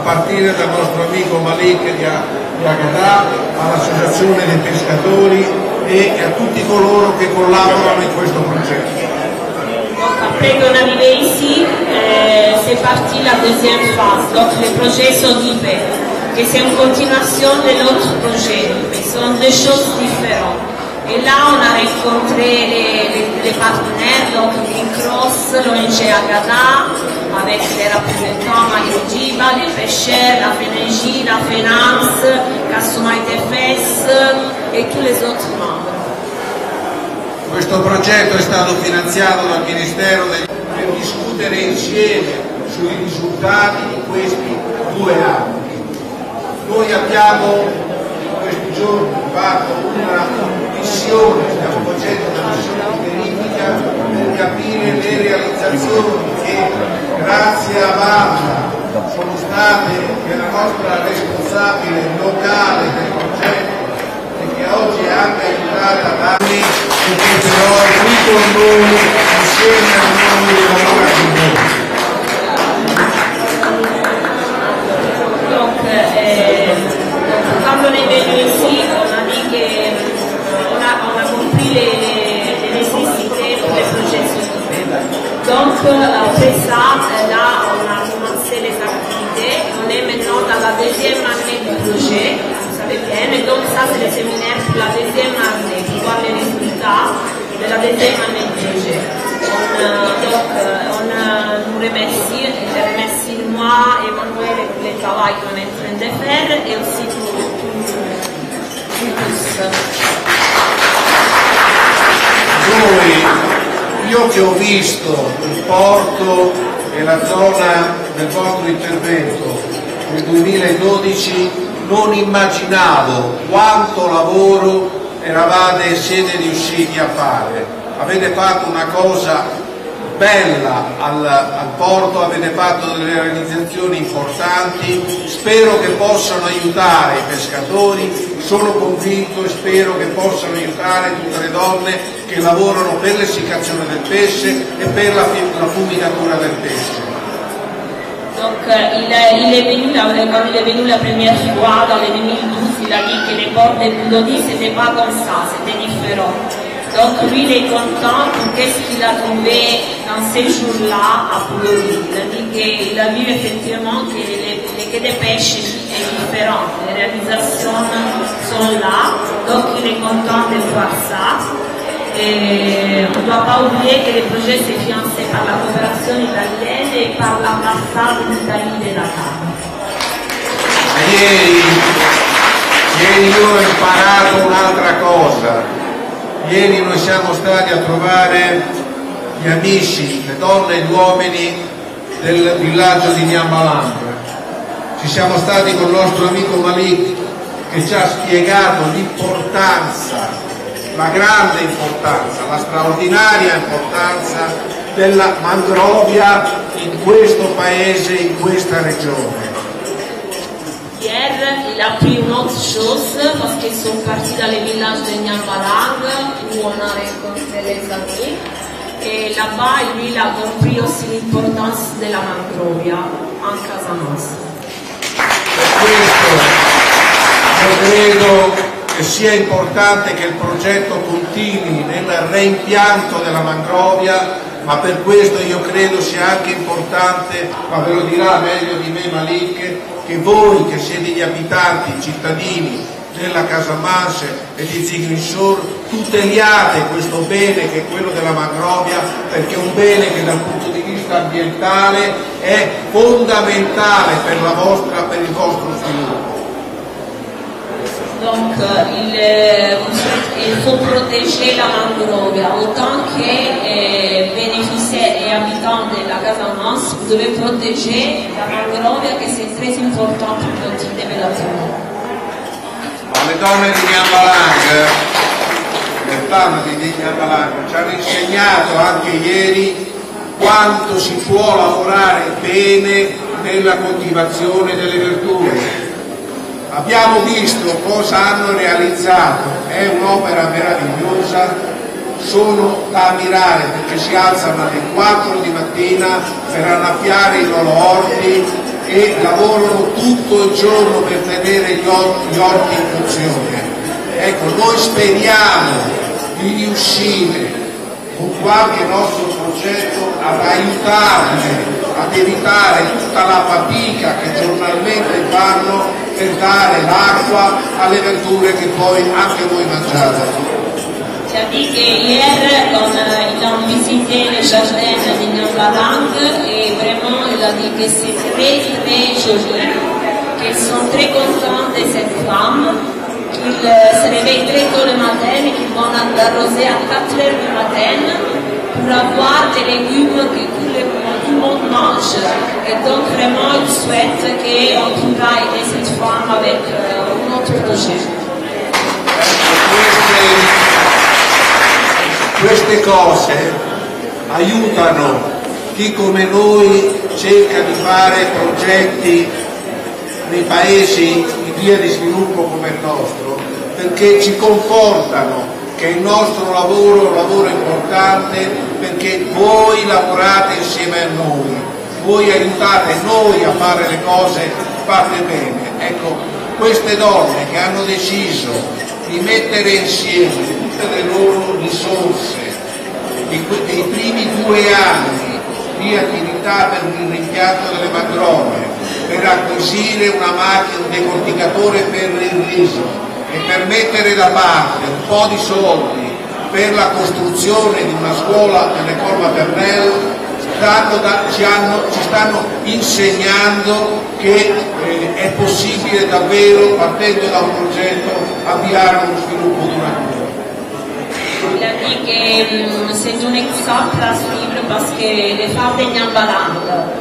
partire dal nostro amico Malik di Agadah, all'Associazione dei Pescatori e a tutti coloro che collaborano in questo progetto. Donc après qu'on est arrivé ici, c'est parti la deuxième phase. Donc le projet sont divers, que c'est une continuation de l'autre projet, mais ce sont deux choses différentes. Et là, on a rencontré les partenaires, donc Green Cross, l'ONG Agadah, avec les représentants Magrigiba, les pêcheurs, la FNJ, la FENANS, Cassomaite FES et tous les autres membres. Questo progetto è stato finanziato dal Ministero per discutere insieme sui risultati di questi 2 anni. Noi abbiamo in questi giorni fatto una missione, stiamo facendo una missione di verifica per capire le realizzazioni che grazie a Valla sono state nella nostra responsabile locale del progetto e che oggi è anche aiutare a darmi e che però è qui con noi insieme a noi e lavora con noi. Quand on est venu ici, on a dit qu'on a compris les nécessités pour les projets sociaux. Donc après ça, là on a commencé les activités. On est maintenant dans la deuxième année du projet, vous savez bien, et donc ça c'est le séminaire pour la deuxième année, pour voir les résultats de la deuxième année du projet. On nous remercie, je remercie moi et Emanuele pour le travail qu'on est en train de faire et aussi pour tous. Noi, io che ho visto il porto e la zona del vostro intervento nel 2012 non immaginavo quanto lavoro siete riusciti a fare. Avete fatto una cosa bella al porto, avete fatto delle realizzazioni importanti, spero che possano aiutare i pescatori, sono convinto e spero che possano aiutare tutte le donne che lavorano per l'essiccazione del pesce e per la fumicatura del pesce. Donc il est venu, quand il est venu la première fois dans les 2012, il a dit que les ports de Boulogne c'était pas comme ça, c'était différent. Donc lui il est content pour qu'est-ce qu'il a trouvé dans ces jours-là à Boulogne. Il a dit qu'il a vu effectivement que les quais de pêche est différent, les réalisations sont là, donc il est content de voir ça. Et on ne doit pas oublier que le projet s'est financé par la coopération italienne et par l'ambassade d'Italie de Dakar. Ieri io ho imparato un'altra cosa. Ieri noi siamo stati a trovare gli amici, le donne e gli uomini del villaggio di Nyambalang. Ci siamo stati con il nostro amico Malik che ci ha spiegato l'importanza, la grande importanza, la straordinaria importanza della mangrovia in questo paese, in questa regione. Hier, il a appris une autre chose parce qu'ils sont partis dans les villages de Nyambalang où on a rencontré les amis. Et là-bas, lui, il a compris aussi l'importance de la mangrovia en Casamance. Per questo io credo che sia importante che il progetto continui nel reimpianto della mangrovia, ma per questo io credo sia anche importante, ma ve lo dirà meglio di me Malik, che voi che siete gli abitanti, i cittadini della Casamance e di Ziguinchor tuteliate questo bene che è quello della mangrovia, perché è un bene che dal punto di vista ambientale è fondamentale per il vostro sviluppo. Donc il faut protéger la mangrovia. Autant que bénéficiaires et habitants de la Casamance, vous devez protéger la mangrovia che c'est très important pour notre développement. Le donne di Nyambalang, le donne di Nyambalang ci hanno insegnato anche ieri quanto si può lavorare bene nella coltivazione delle verdure. Abbiamo visto cosa hanno realizzato, è un'opera meravigliosa, sono da ammirare perché si alzano alle 4 di mattina per annaffiare i loro orti e lavorano tutto il giorno per tenere gli orti in funzione. Ecco, noi speriamo di riuscire con qualche nostro progetto ad aiutarle ad evitare tutta la fatica che giornalmente fanno per dare l'acqua alle verdure che poi anche voi mangiate. J'ai dit qu'hier, ils ont visité le jardin de Nyambalang et vraiment, il a dit que c'est très très joli, qu'ils sont très contents de cette femme, qu'ils se réveillent très tôt le matin et qu'ils vont arroser à 4 heures du matin pour avoir des légumes que tout le monde mange. Et donc vraiment, ils souhaitent qu'on pourra aider cette femme avec un autre projet. Queste cose aiutano chi come noi cerca di fare progetti nei paesi in via di sviluppo come il nostro, perché ci confortano che il nostro lavoro è un lavoro importante, perché voi lavorate insieme a noi, voi aiutate noi a fare le cose fatte bene. Ecco, queste donne che hanno deciso di mettere insieme tutte le loro risorse dei primi 2 anni di attività per il rimpianto delle magrone, per acquisire una macchina, un decorticatore per il riso e per mettere da parte un po' di soldi per la costruzione di una scuola nell'École Maternelle, ci stanno insegnando che è possibile davvero, partendo da un progetto, avviare uno sviluppo duraturo. Il a dit que c'est un exemple à suivre parce que les femmes de Nyambalang,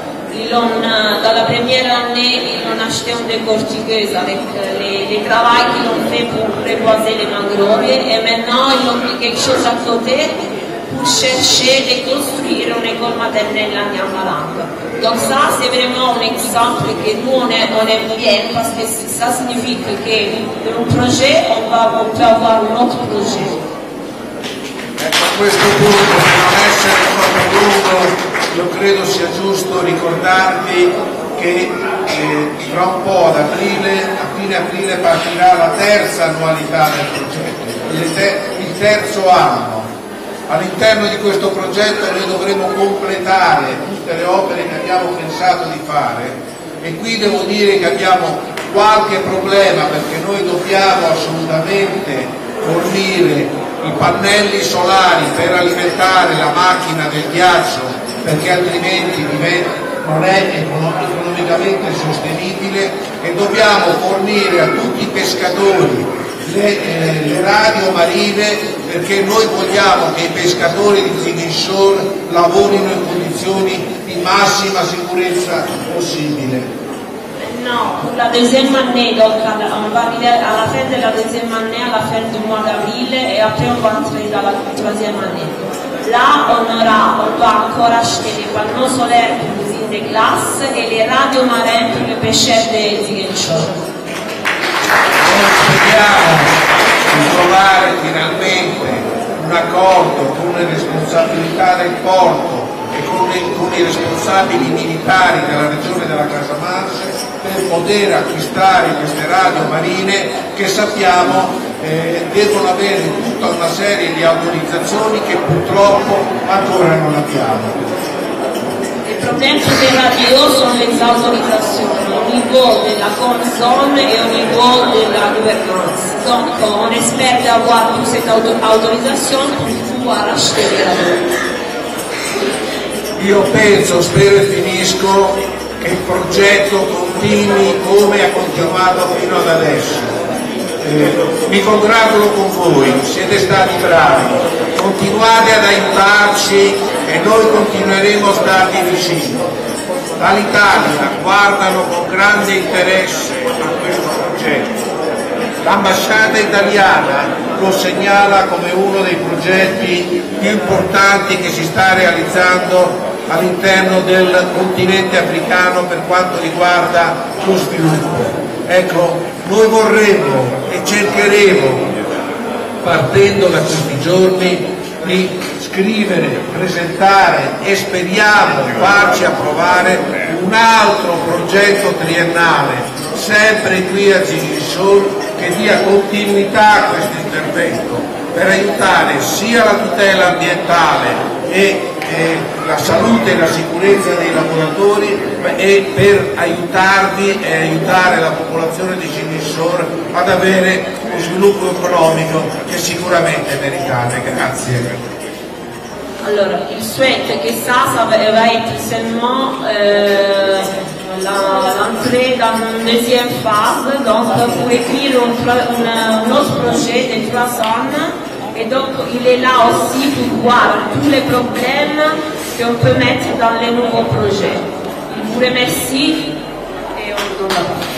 dans la première année, ils ont acheté une décortiqueuse avec les travaux qu'ils ont fait pour reboiser les mangroves et maintenant ils ont mis quelque chose à côté pour chercher de construire une école maternelle à Nyambalang. Donc ça, c'est vraiment un exemple que nous, on aime bien parce que ça signifie qu'un projet, on peut avoir un autre projet. Ecco, a questo punto, per non essere troppo lungo, io credo sia giusto ricordarvi che tra un po' a fine aprile partirà la terza annualità del progetto, il terzo anno. All'interno di questo progetto noi dovremo completare tutte le opere che abbiamo pensato di fare e qui devo dire che abbiamo qualche problema perché noi dobbiamo assolutamente fornire i pannelli solari per alimentare la macchina del ghiaccio perché altrimenti non è economicamente sostenibile e dobbiamo fornire a tutti i pescatori le radio marine perché noi vogliamo che i pescatori di Ziguinchor lavorino in condizioni di massima sicurezza possibile. Non, pour la deuxième année, donc on va arriver à la fin de la deuxième année, à la fin du mois d'avril, et après on va entrer dans la troisième année. Là, on doit encore acheter des panneaux solaires pour l'usine de glace et les radios marins pour les pêcheurs de Ziguinchor. Noi speriamo di trovare finalmente un accordo con le responsabilità del porto e con i responsabili militari della regione della Casamance per poter acquistare queste radio marine che sappiamo devono avere tutta una serie di autorizzazioni che purtroppo ancora non abbiamo. Le problème des radios sont les autorisations au niveau de la console et au niveau de la gouvernance. Donc on espère d'avoir toute cette autorisation pour pouvoir acheter les radios. Io penso, spero e finisco, che il progetto continui come ha continuato fino ad adesso. Mi congratulo con voi, siete stati bravi, continuate ad aiutarci e noi continueremo a starvi vicino. Dall'Italia guardano con grande interesse a questo progetto. L'ambasciata italiana lo segnala come uno dei progetti più importanti che si sta realizzando all'interno del continente africano per quanto riguarda lo sviluppo. Ecco, noi vorremmo e cercheremo, partendo da questi giorni, di scrivere, presentare e speriamo farci approvare un altro progetto triennale, sempre qui a Ginisol, che dia continuità a questo intervento per aiutare sia la tutela ambientale e la salute e la sicurezza dei lavoratori e per aiutarvi e aiutare la popolazione di Ginisol ad avere uno sviluppo economico che sicuramente meritate. Grazie. Alors, il souhaite que ça va être seulement l'entrée dans une deuxième phase, donc pour écrire un autre projet de 3 ans. Et donc, il est là aussi pour voir tous les problèmes qu'on peut mettre dans les nouveaux projets. Il vous remercie et on vous donne la parole.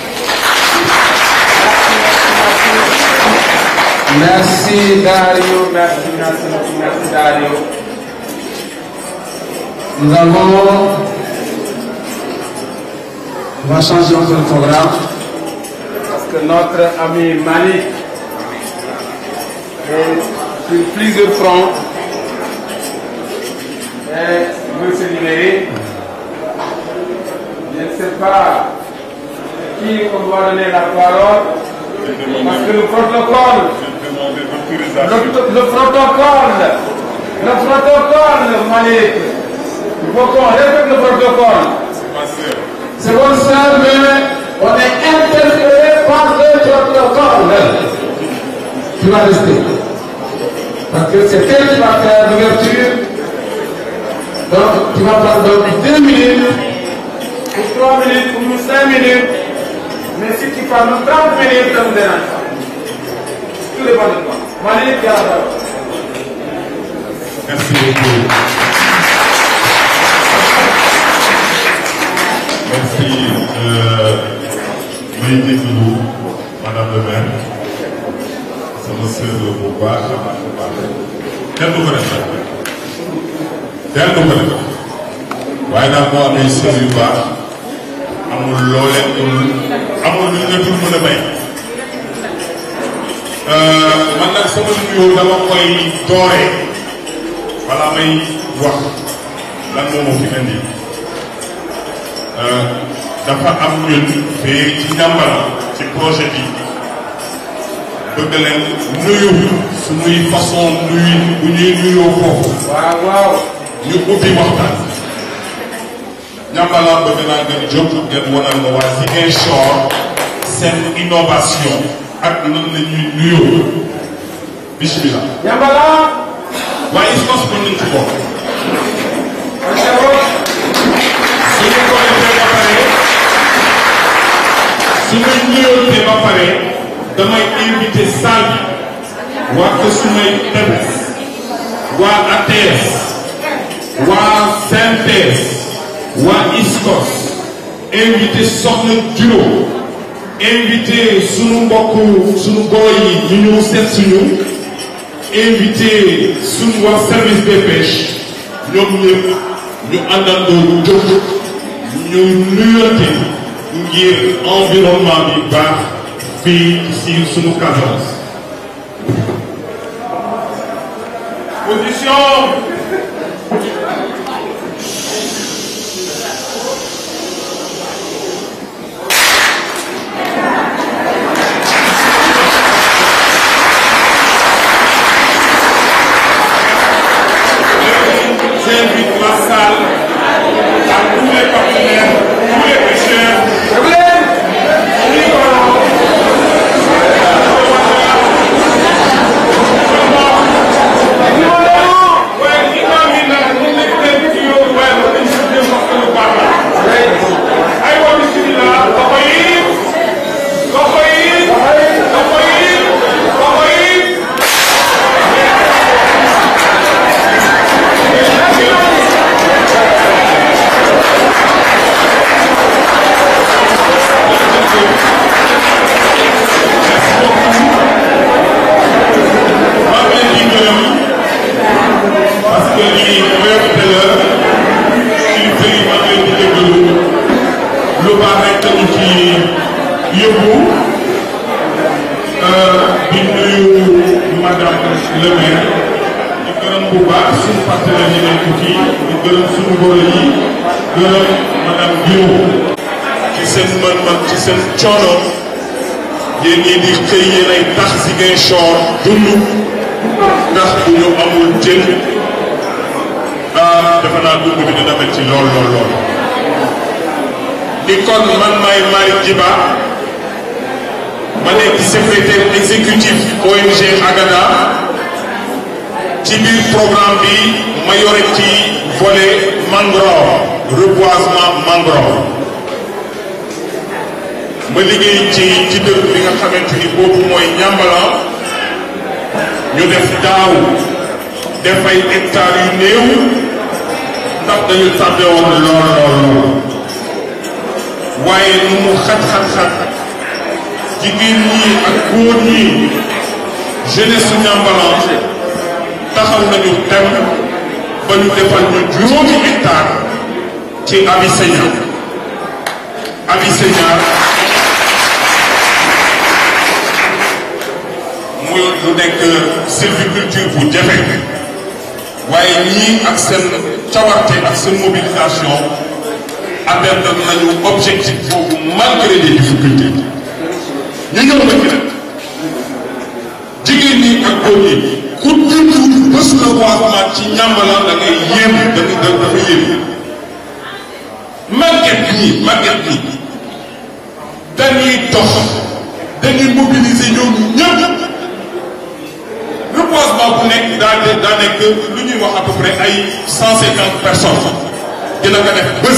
Merci Dario, merci Dario. On va changer un peu le programme parce que notre ami Malik est sur plusieurs fronts et veut se libérer. Je ne sais pas qui on doit donner la parole parce que le protocole, Malik, il faut qu'on respecte le protocole. C'est bon ça, mais on est interpellé par le protocole. Tu vas rester. Parce que c'est elle qui va faire l'ouverture. Donc tu vas prendre 2 minutes, ou 3 minutes, ou 5 minutes. Mais si tu parles 30 minutes, ça me dérange pas. Tout dépend de toi. Malik, il y a la parole. Merci beaucoup. Merci, Maïté Koulou, Madame le maire. C'est monsieur de Boba, quel nous connaît? Quel nous connaît? Waaye daal moo amee sër yu baax amul loo leen amul lu nga dul mën a bay. Man nag sama nuyoo dama koy dooree wala may wax lan moo ma fi indi. Dafa am ñun fii ci Njambala ci projet bi bëgg leen nuyu suñuy façon nuyu bu ñuy nuyoo foofu. Waaw waaw. ñu ubbi waxtaan. Njambala bëgg naa ngeen jóg ngeen wanal ma waa Ziguinchor seen innovation ak nan la ñuy nuyoo. Bismillah. Njambala. waaye est-ce que mën nañ ci bokk. suñu ko defee ba pare suñu nuyoo ba pare damay invité salle bi waa ko sumay tebes waa ATS waa CNTS waa ISCOS invité soxna Juro invité sunu mbokk sunu góor yi ñu ñëw seet suñu invité sunu waa service des pêches ñoom ñëpp ñu àndandoo jóg ñu nuyoote ngir environnement bi baax fii ci sunu Casamance. Position. J'invite la salle à tous les partenaires, tous les pêcheurs. bu baax suñu partenaire yi nekk fii di gërëm suñu góor yi gërëm madame Diouf ci seen mën-mën ci seen coono yéen ñii di xëy yéen ay tax Ziguinchor dund ndax bu ñu amul jën defe naa dund bi dina mel ci lool lool lool. di kon man maay Malick Djiba ma nekk secrétaire exécutif ONG Agada ci biir programme bi ma yore ci volet mangrove reboisement mangrove ma liggéey ci dëkk bi nga xamante ni boobu mooy Ñambalan ñu def daaw def ay hectares yu néew ndax dañu tardé woon lool waaye nu mu xat-xat-xat jigéen ñi ak góor ñi jeunesse su Ñambalan taxaw nañu dem ba ñu defal ñu juróomi hectare ci Abiseña muy lu nekk sylviculture bu jafe waaye ñii ak seen cawarte ak seen mobilisation atteindre nañu objectif boobu malgré les difficultés ñu ñëw ba ci nag jigéen ñi ak góor ñi ku dund bés reboisement ci Ñambalan da ngay yéem dafa yéem màgget ñi dañuy dox dañuy mobiliser ñoom ñëpp reboisement bu nekk daa nekk lu ñuy wax à peu près ay 150 personnes dina ko def bés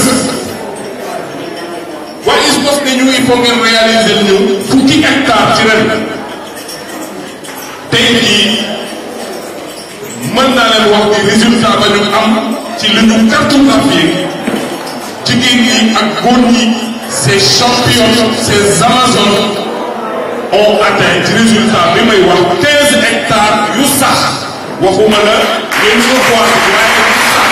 waaye il faut que ñu il faut ngeen réaliser ñu fukki hectare ci ren tey jii mën naa leen wax ni résultat ba ñu am ci li ñu cartographié jigéen ñi ak góor ñi ces champions ces amazones ont atteint ci résultat bi may wax 15 hectares yu sax waxuma la ngeen ko voir waaye yu sax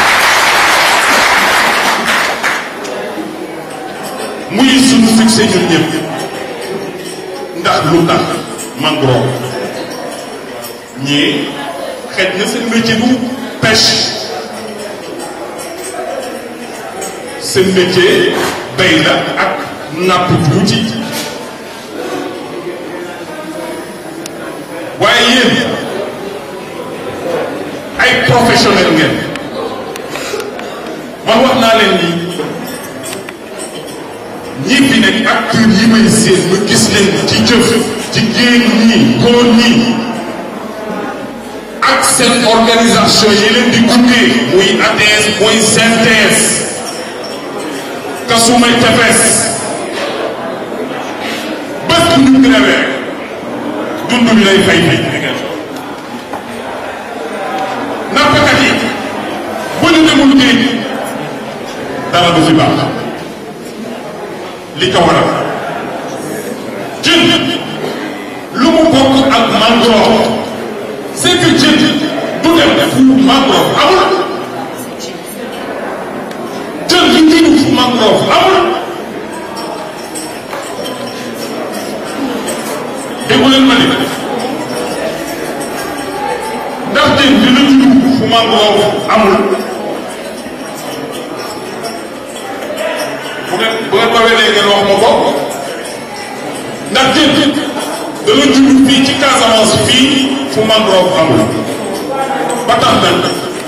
muy suñu succès ñun ñëpp ndax lu tax mangrove ñii xëj na seen métier bu pêche seen métier bay la ak napp tuuti waaye yéen ay professionnel ngeen man wax naa leen ni ñi fi nekk acteurs yi may seen ma gis leen ci jëf jigéen ñi góor ñi ak seen organisation yi leen di gunge muy ATS muy CNTS Kasumay Tefes bés bu ñu grévé dund bi lay fay nappkat yi bu ñu demul géej dara du fi baax li ko waral jën lu mu bokk ak mangrove c'est que jën du dem fu mangrove amul jën li jiitu fu mangrove amul déggu leen ma ni ndax jën dina judd fu mangrove amul bu ngeen ma welee ngeen wax ma ko ndax jën dana judd fii ci Casamance fii fu mangrove amul ba tax nag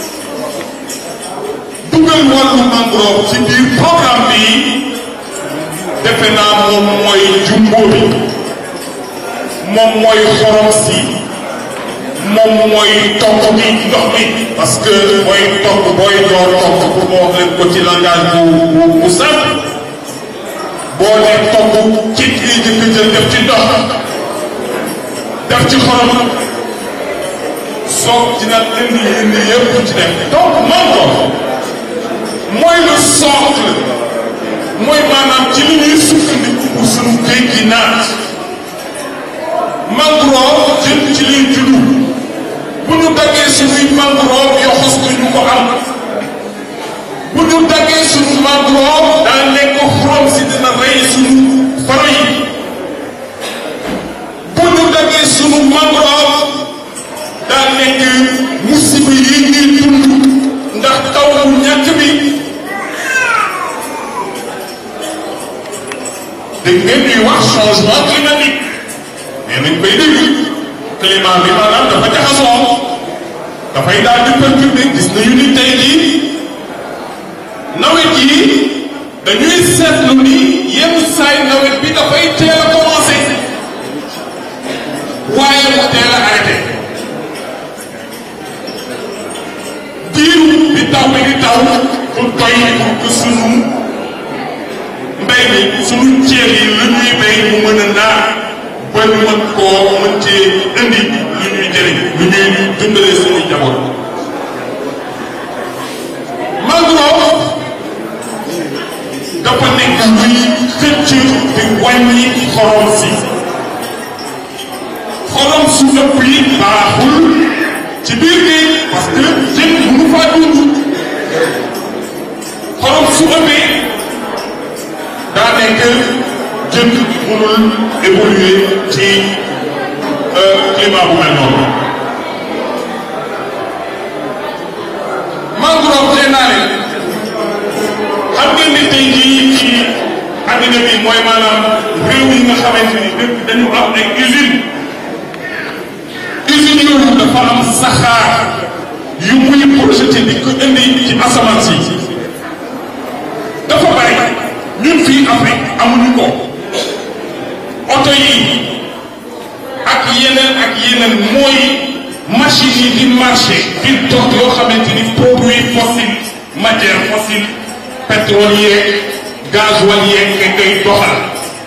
dugal wàllu mangrove ci biir programme bi defe naa moom mooy jumbo bi moom mooy xorom si moom mooy togg bi ndox mi parce que mooy togg booy door togg pour ma wax leen ko ci langage bu simple boo leen togg ci lii jëkk jël def ci ndox def ci xorom soog dina indi yëpp ci def donc mangrove mooy le socle mooy maanaam ci li ñuy sukkandiku pour suñu géej gi naat mangrove jën ci liy juddu bu ñu daggee suñuy mangrove yoxos ko ñu ko am bu ñu daggee suñu mangrove daa nekk xorom si dina rey suñu faro yi bu ñu daggee suñu mangrove daa nekk musiba yi ñuy ñuy wax changement climatique mais nañ koy dégg climat bi maanaam dafa jaxasoo dafay daal di perturber gis nañu ni tey jii nawet yi dañuy seetlu ni yenn saay nawet bi dafay teel a commencé waaye mu teel a arrêté diiru bi taw bi di taw pour doy pour que sunu mbay mi sunu ceeb yi lu ñuy bay mu mën a naat ba ñu mën koo mën cee indi lu ñuy jëriñ lu ñuy dundalee suñuy njaboot. mangrove dafa nekk luy xëcc di wàññi xorom si xorom su ëpp yi baaxul ci biir géej parce que jën mënu faa dund xorom su ëppee daa nekk jën mënul évoluer ci climat bu mel noonu. mangrove tey naa ne xam ngeen ni tey jii ci àddina bi mooy maanaam réew yi nga xamante ni dañu am ay usines yooyu dafa am saxaar yu muy projeté di ko indi ci asamaan si dafa bari ñun fii Afrique amuñu ko oto yi ak yeneen mooy machine yi di marché di dox yoo xamante ni produit fossile matière fossile pétrole yeeg gasoil yeeg nga koy doxal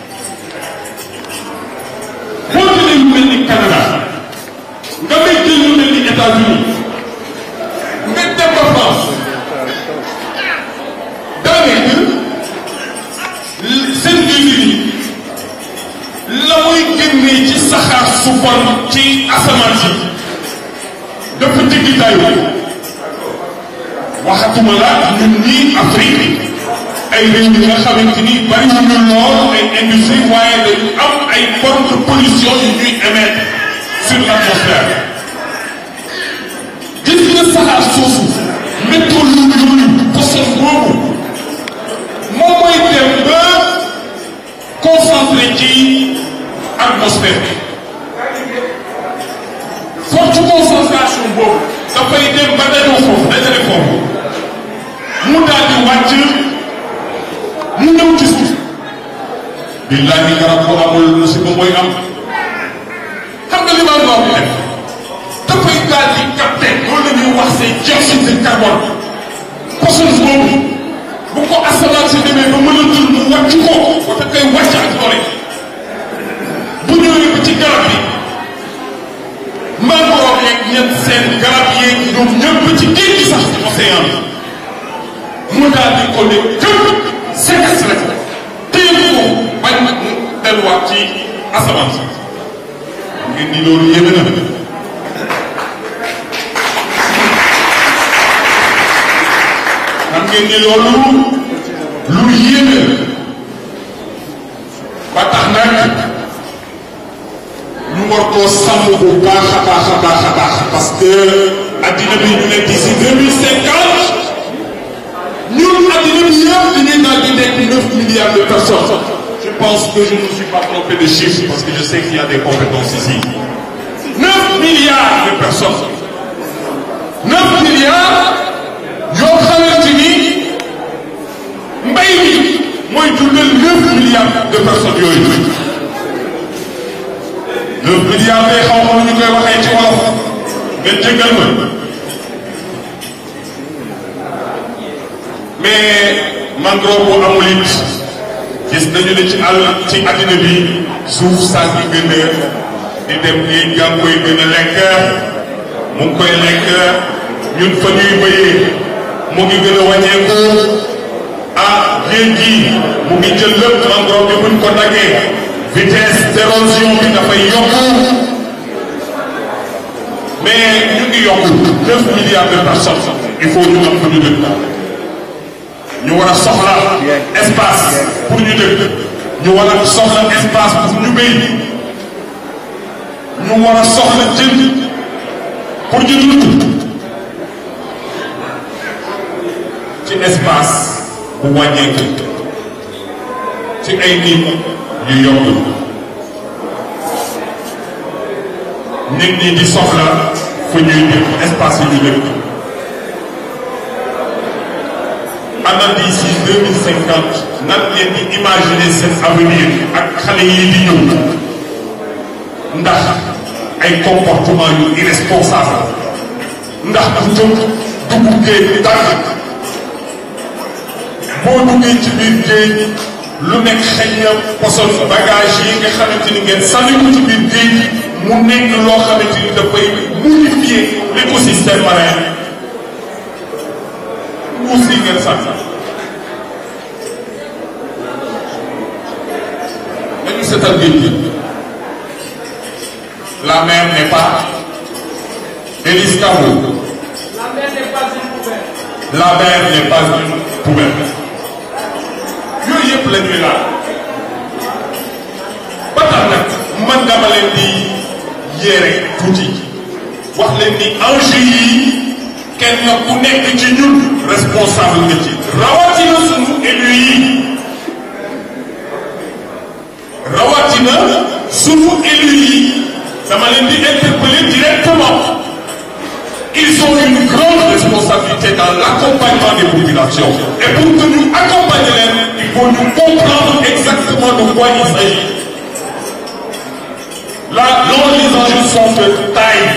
boo jëlee lu mel ni Canada nga may jël lu mel ni États-Unis nga dem ba France daanaka seen usines yi la muy génnee ci saxaar su bon ci asamaan si dafa jéggi dayoo waxatuma la ñun ñii Afrique ay réew yi nga xamante ni bari ñu lool ay industrie waaye dañu am ay formes de pollution yu ñuy émettre sur l'atmosphère gis nga saxaar soosu métro lu poson boobu moom mooy dem ba concentré ci atmosphère bi forte concentration boobu dafay dem ba dajoo foofu dajale foofu mu daal di wàcc mu ñëw ci suuf billahi garab ko amul musiba mooy am xam nga li ma wax bi def dafay daal di capté loolu la ñuy wax c'est dioxyde de carbone poson boobu bu ko asamaan si demee ba mën a jël mu wàcc ko wata koy wàcc ak doole bu ñëwee ba ci garab bi mangrove yeeg ñett seen garab yeeg ñoom ñëpp ci géej gi sax ci océan bi mu daal di ko ne këpp séquestré téye ko bañ mu delluwaat ci asamaan si ngeen ni loolu yéeme na xam ngeen ni loolu lu yéeme ba tax nag ñu war koo sàmm bu baax a baax a baax a baax parce que addina bi ñu nekk d'ici 2050 ñun addina bi yëpp dañuy daal di nekk 9 milliards de personnes. Je pense que je ne me suis pas trompé de chiffre parce que je sais qu'il y a des compétences ici. 9 milliards de personnes. 9 milliards yoo xamante ni mbay mi mooy dundal 9 milliards de personnes yooyu. 9 milliards day xaw ma ñu koy waxee ci wolof ngeen jéggal ma mais mangrove bu amul it gis nañu ne ci àll ci àddina bi suuf saa ngi gën a di dem géej gaa ngi koy gën a lekk mu ngi koy lekk ñun fa ñuy bëyee mu ngi gën a wàññeeku ah géej gi mu ngi jël lépp mangrove bi buñ ko daggee vitesse d'érosion bi dafay yokk mais ñu ngi yokk 9 milliards de personnes il faut ñu am fu ñu dëkk ñu war a soxla espace pour ñu dëkk ñu war a soxla espace pour ñu béy ñu war a soxla jën pour ñu dund ci espace bu wàññeeku ci ay nit yu yombul nit ñi di soxla fu ñuy def espace yu ñu dëkk ana d'ici 2050 nan ngeen di imaginer seen avenir ak xale yi di ñëw ndax ay comportement yu irresponsable ndax bu jóg dugg géej di tàgg boo duggee ci biir géej lu nekk xëy na poson bagage yi nga xamante ni ngeen sànni ko ci biir géej mu nekk loo xamante ni dafay modifier l'écosystème marin muus yi ngeen sànni nañu seetal géej gi la mer n'est pas Élise Kabo. La mer n'est pas une poubelle. La mer n'est pas une poubelle. yooyu yëpp la ñuy laal ba tax nag man dama leen di yéere tuuti wax leen ni enjeu yi kenn ku nekk ci ñun responsable nga ci rawatina sunu élu yi rawatina sunu élu yi dama leen di interpeller directement. Ils ont une grande responsabilité dans l'accompagnement des populations. Et pour que nous accompagnions, il faut nous comprendre exactement de quoi il s'agit. Là, les enjeux sont de taille.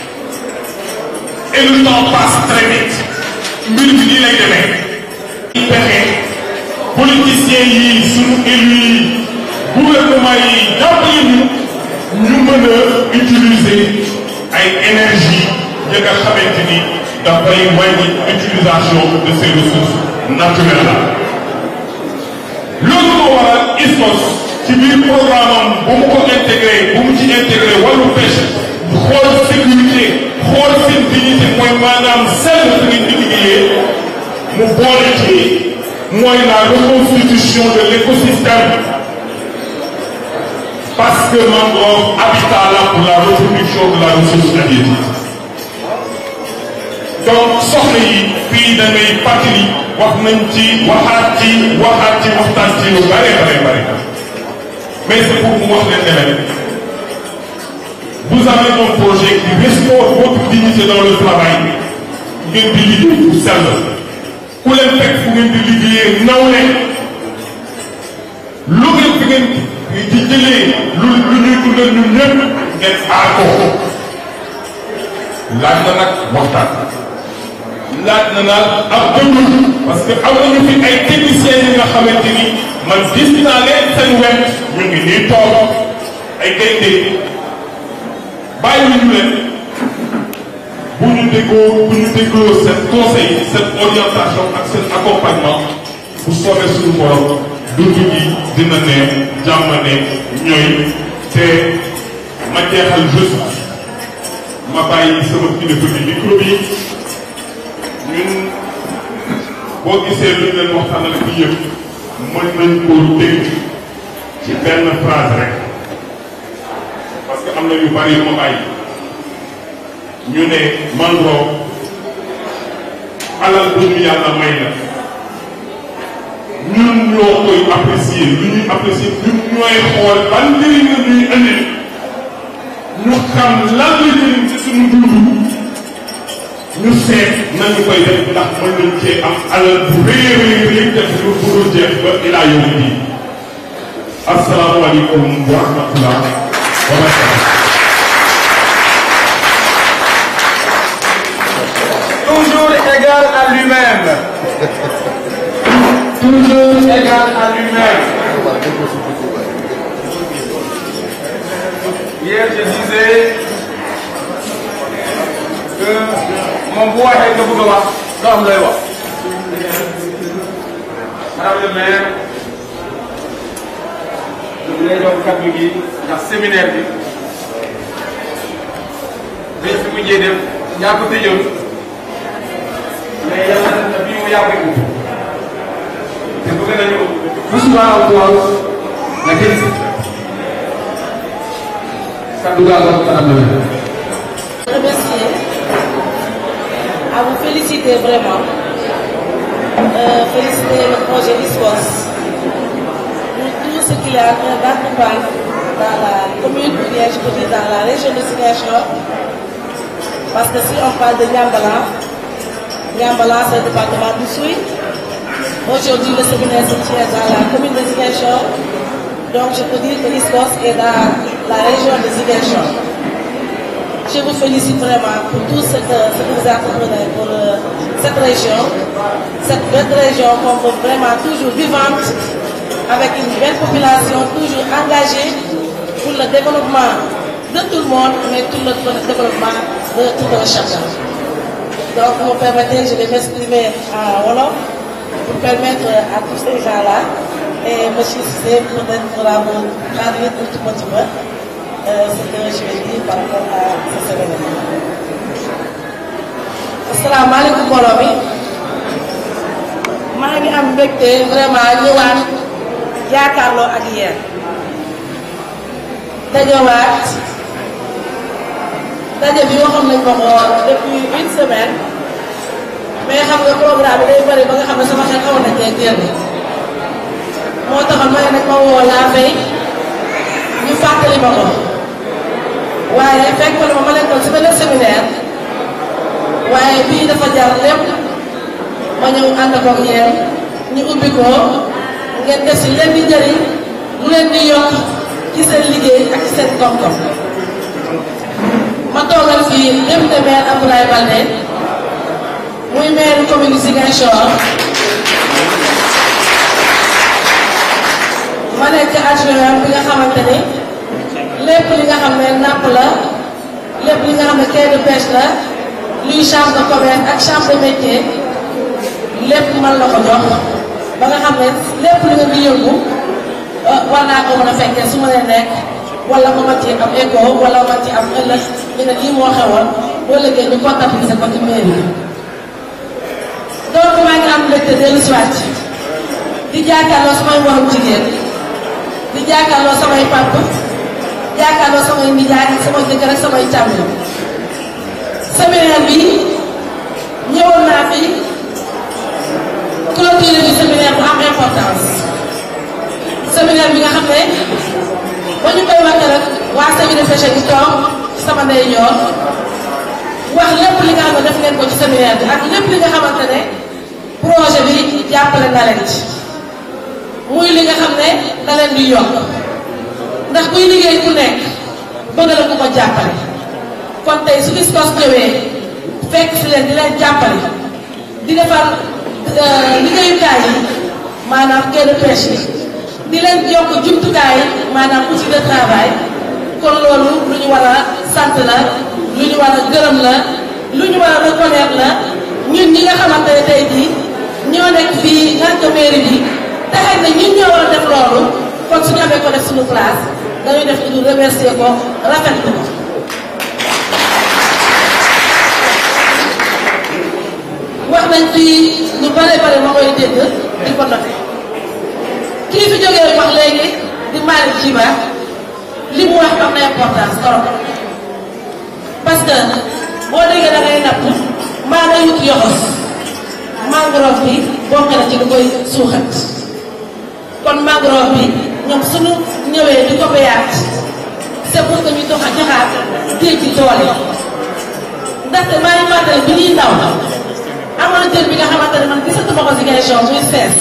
Et le temps passe très vite. Multiplie les demain. Politiciens yi, sous-élus yi, gouvernement yi, nous menons utiliser une énergie. yi nga xamante ni dafay wàññi utilisation de ces ressources naturelles là loolu moo waral ISCOS ci biir programme am bu mu ko intégré bu mu ci intégré wàllu pêche xool sécurité xool seen dignité mooy maanaam sell fi ngeen di liggéeyee mu boole ci mooy la reconstitution de l'écosystème parce que mangrove habitat là pour la reproduction de la ressource halieutique. Donc soxla yi fii da ngay fàttali wax nañ ci waxtaan ci lu bare mais c'est pour mu wax leen ne vous avez un projet qui restaure votre dignité dans le travail ngeen di liggéey pour sell ku leen fekk fu ngeen di liggéeyee naw leen lu ngeen fi ngeen di jëlee lu ñuy dundal ñun ñëpp ngeen aar ko laaj na nag waxtaan laaj na nag ab dëgg parce que am nañu fi ay techniciens yi nga xamante ni man gis naa leen seen wet ñu ngi nii toog ay gaynde bàyyi ñu leen bu ñu déggoo seen conseil seen orientation ak seen accompagnement bu soobee suñu borom dund gi dina ne jàmm ne ñooy te ma jeexal juste ma bàyyi sama kilifa bi micro bi ñun boo gisee lu ñu leen waxtaanal bi yëpp mën nañ koo dégg ci benn phrase rek parce que am na yu bari yu ma bàyyi ñu ne mangrove alal bu ñu yàlla may na ñun ñoo koy apprécier lu ñuy apprécier ñun ñooy xool ban njëriñ la ñuy andil ñu xam lan la jëriñ ci suñu dund ñu seet nañu koy def ndax mën nañ cee am alal bu rëy a def lu pour jeex ba ilaa yow bi asalaamaaleykum wa rahmatullah wa barakatuh. Toujours égal à lui-même. Toujours égal à lui-même. Hier, je disais que mon bois est de Bougawa, comme le voit. Madame le maire, je voulais donc Kabougi, dans le séminaire. Je suis venu dire, il y a un peu de mais il y a un peu de te bëgg nañu bu subaa tool nga jël si kaddu gaa ko kanam la remercier, à vous féliciter vraiment, féliciter le projet ISCOS. Nous tous ce qu'il y a d'accompagner dans la commune, ou bien je peux dire dans la région de Ziguinchor. Parce que si on parle de Niambala, c'est le département du Souy. Aujourd'hui, le séminaire se tient dans la commune de Ziguinchor. Donc, je peux dire que l'ISCOS est dans la région de Ziguinchor. Je vous félicite vraiment pour tout ce que vous apprenez pour cette région. Cette belle région qu'on veut vraiment toujours vivante, avec une belle population, toujours engagée pour le développement de tout le monde, mais tout le développement de tout un chacun. Donc, vous me permettez, je vais m'exprimer en Wolof pour permettre à tous ces gens-là, et M. Cissé peut-être pourra vous traduire un tout petit peu ce que je vais dire par rapport à ce séminaire. Assalamu alaikum mbooloo mi maa ngi am mbégte vraiment ñëwaat jàkkaarloo ak yéen dajewaat daje bi waxoon nañ ko depuis une semaine mais xam nga programme bi day bëri ba nga xam ne sama xel xawoon nañ cee génn moo taxoon ma ne nag ma woo laa fay ñu fàttali ma ko waaye fekk na ma nekkoon si benn séminaire waaye bii dafa jar lépp ma ñëw ànd ak yéen ñu ubbi ko ngeen def si leen di njëriñ lu leen di yokk ci seen liggéey ak ci seen koom-koom ma toogal fii député maire Abdoulaye Baldé muy maire commune Ziguinchor ma nekk adjoint bi nga xamante ni lépp li nga xam ne napp la lépp li nga xam ne quai de pêche la luy chambre de commerce ak chambre de métier lépp man la ko jox ba nga xam ne lépp li nga di yëngu war naa ko mën a fekkee su ma leen nekk wala ma ci am écho wala ma ci am ëllëg ñu ne lii moo xewoon boo liggéey ñu comptabiliser ko ci mairie donc maa ngi am mbégte dellu si waat di jàkkaarloo samay morom jigéen di jàkkaarloo samay papa jàkkaarloo samay nijaay ak samay jëkkër ak samay càmm séminaire bi ñëwoon naa fi clôture bi séminaire bu am importance séminaire bi nga xam ne ba ñu koy waxee rek waa séminaire pêche bi toog sama ndeyjoor wax lépp li nga xam ne def ngeen ko ci séminaire bi ak lépp li nga xamante ne projet bi jàppale na leen ci muy li nga xam ne da leen di yokk ndax kuy liggéey ku nekk bëgg la ku ko jàppale kon tey su ISCOS ñëwee fekk si leen di leen jàppale di defar liggéeyukaay yi maanaam quai de pêche yi di leen yokk jumtukaay yi maanaam outil de travail kon loolu lu ñu war a sant la lu ñu war a gërëm la lu ñu war a reconnaître la ñun ñi nga xamante ne tey jii ñoo nekk fii naan ko mairie bi te xëy na ñun ñoo war a def loolu kon suñu amee ko def suñu place dañuy def lu remercier ko rafetlu ko. wax nañ fi lu bare bare ma koy dégg di ko noté kii fi jógee wax léegi di Malick Djiba li mu wax am na importance trop parce que boo déggee da ngay napp maa ngay wut yoxos mangrove bi bokk na ci lu koy suuxat kon mangrove bi ñoom suñu ñëwee di ko béyaat c'est pour que ñu joxaat géej ci doole ndaxte maa ngi fàttali bi ñuy ndaw amoon na jën bi nga xamante ne man gisatuma ko Ziguinchor muy sees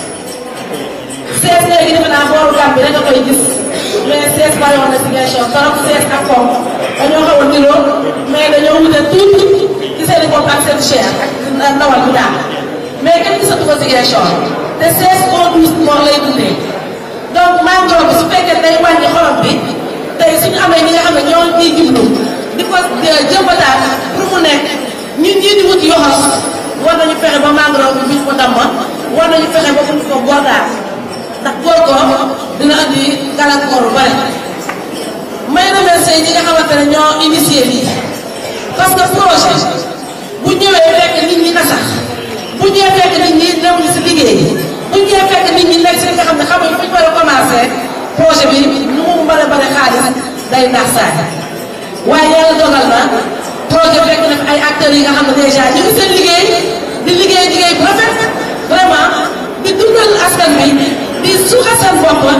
léegi defe naa booru Gambie rek nga koy gis mais sees bari woon na Ziguinchor trop sees ak koom dañoo xaw a niroo mais dañoo wute tuuti ci seen i bopp ak seen chair ak ndawal bi daal mais kenn gisatu ko Ziguinchor te sees eau douce moo lay dundee donc mangrove bi su fekkee day wàññi xorom bi tey suñu amee ñi nga xam ne ñoo ñuy jublu di ko jëmbataat pour mu nekk ñun ñii di wut yoxos war nañu fexe ba mangrove bi buñ ko damm war nañu fexe ba buñ ko bordaat ndax góor ko dina andi gàllankoor bu bare may remercier ñi nga xamante ne ñoo initié lii parce que projet bu ñëwee fekk nit ñi nasax bu ñëwee fekk nit ñi new ñu si liggéey bu ñëwee fekk nit ñi nekk si li nga xam ne xamuñu fu ñu war a commencé projet bi nu mu bare bare xaalis day nax saay waaye yàlla dogal na projet fekk na ay acteurs yi nga xam ne déjà ñu ngi seen liggéey di liggéey bu rafet vraiment di dundal askan bi di suuxat seen bopp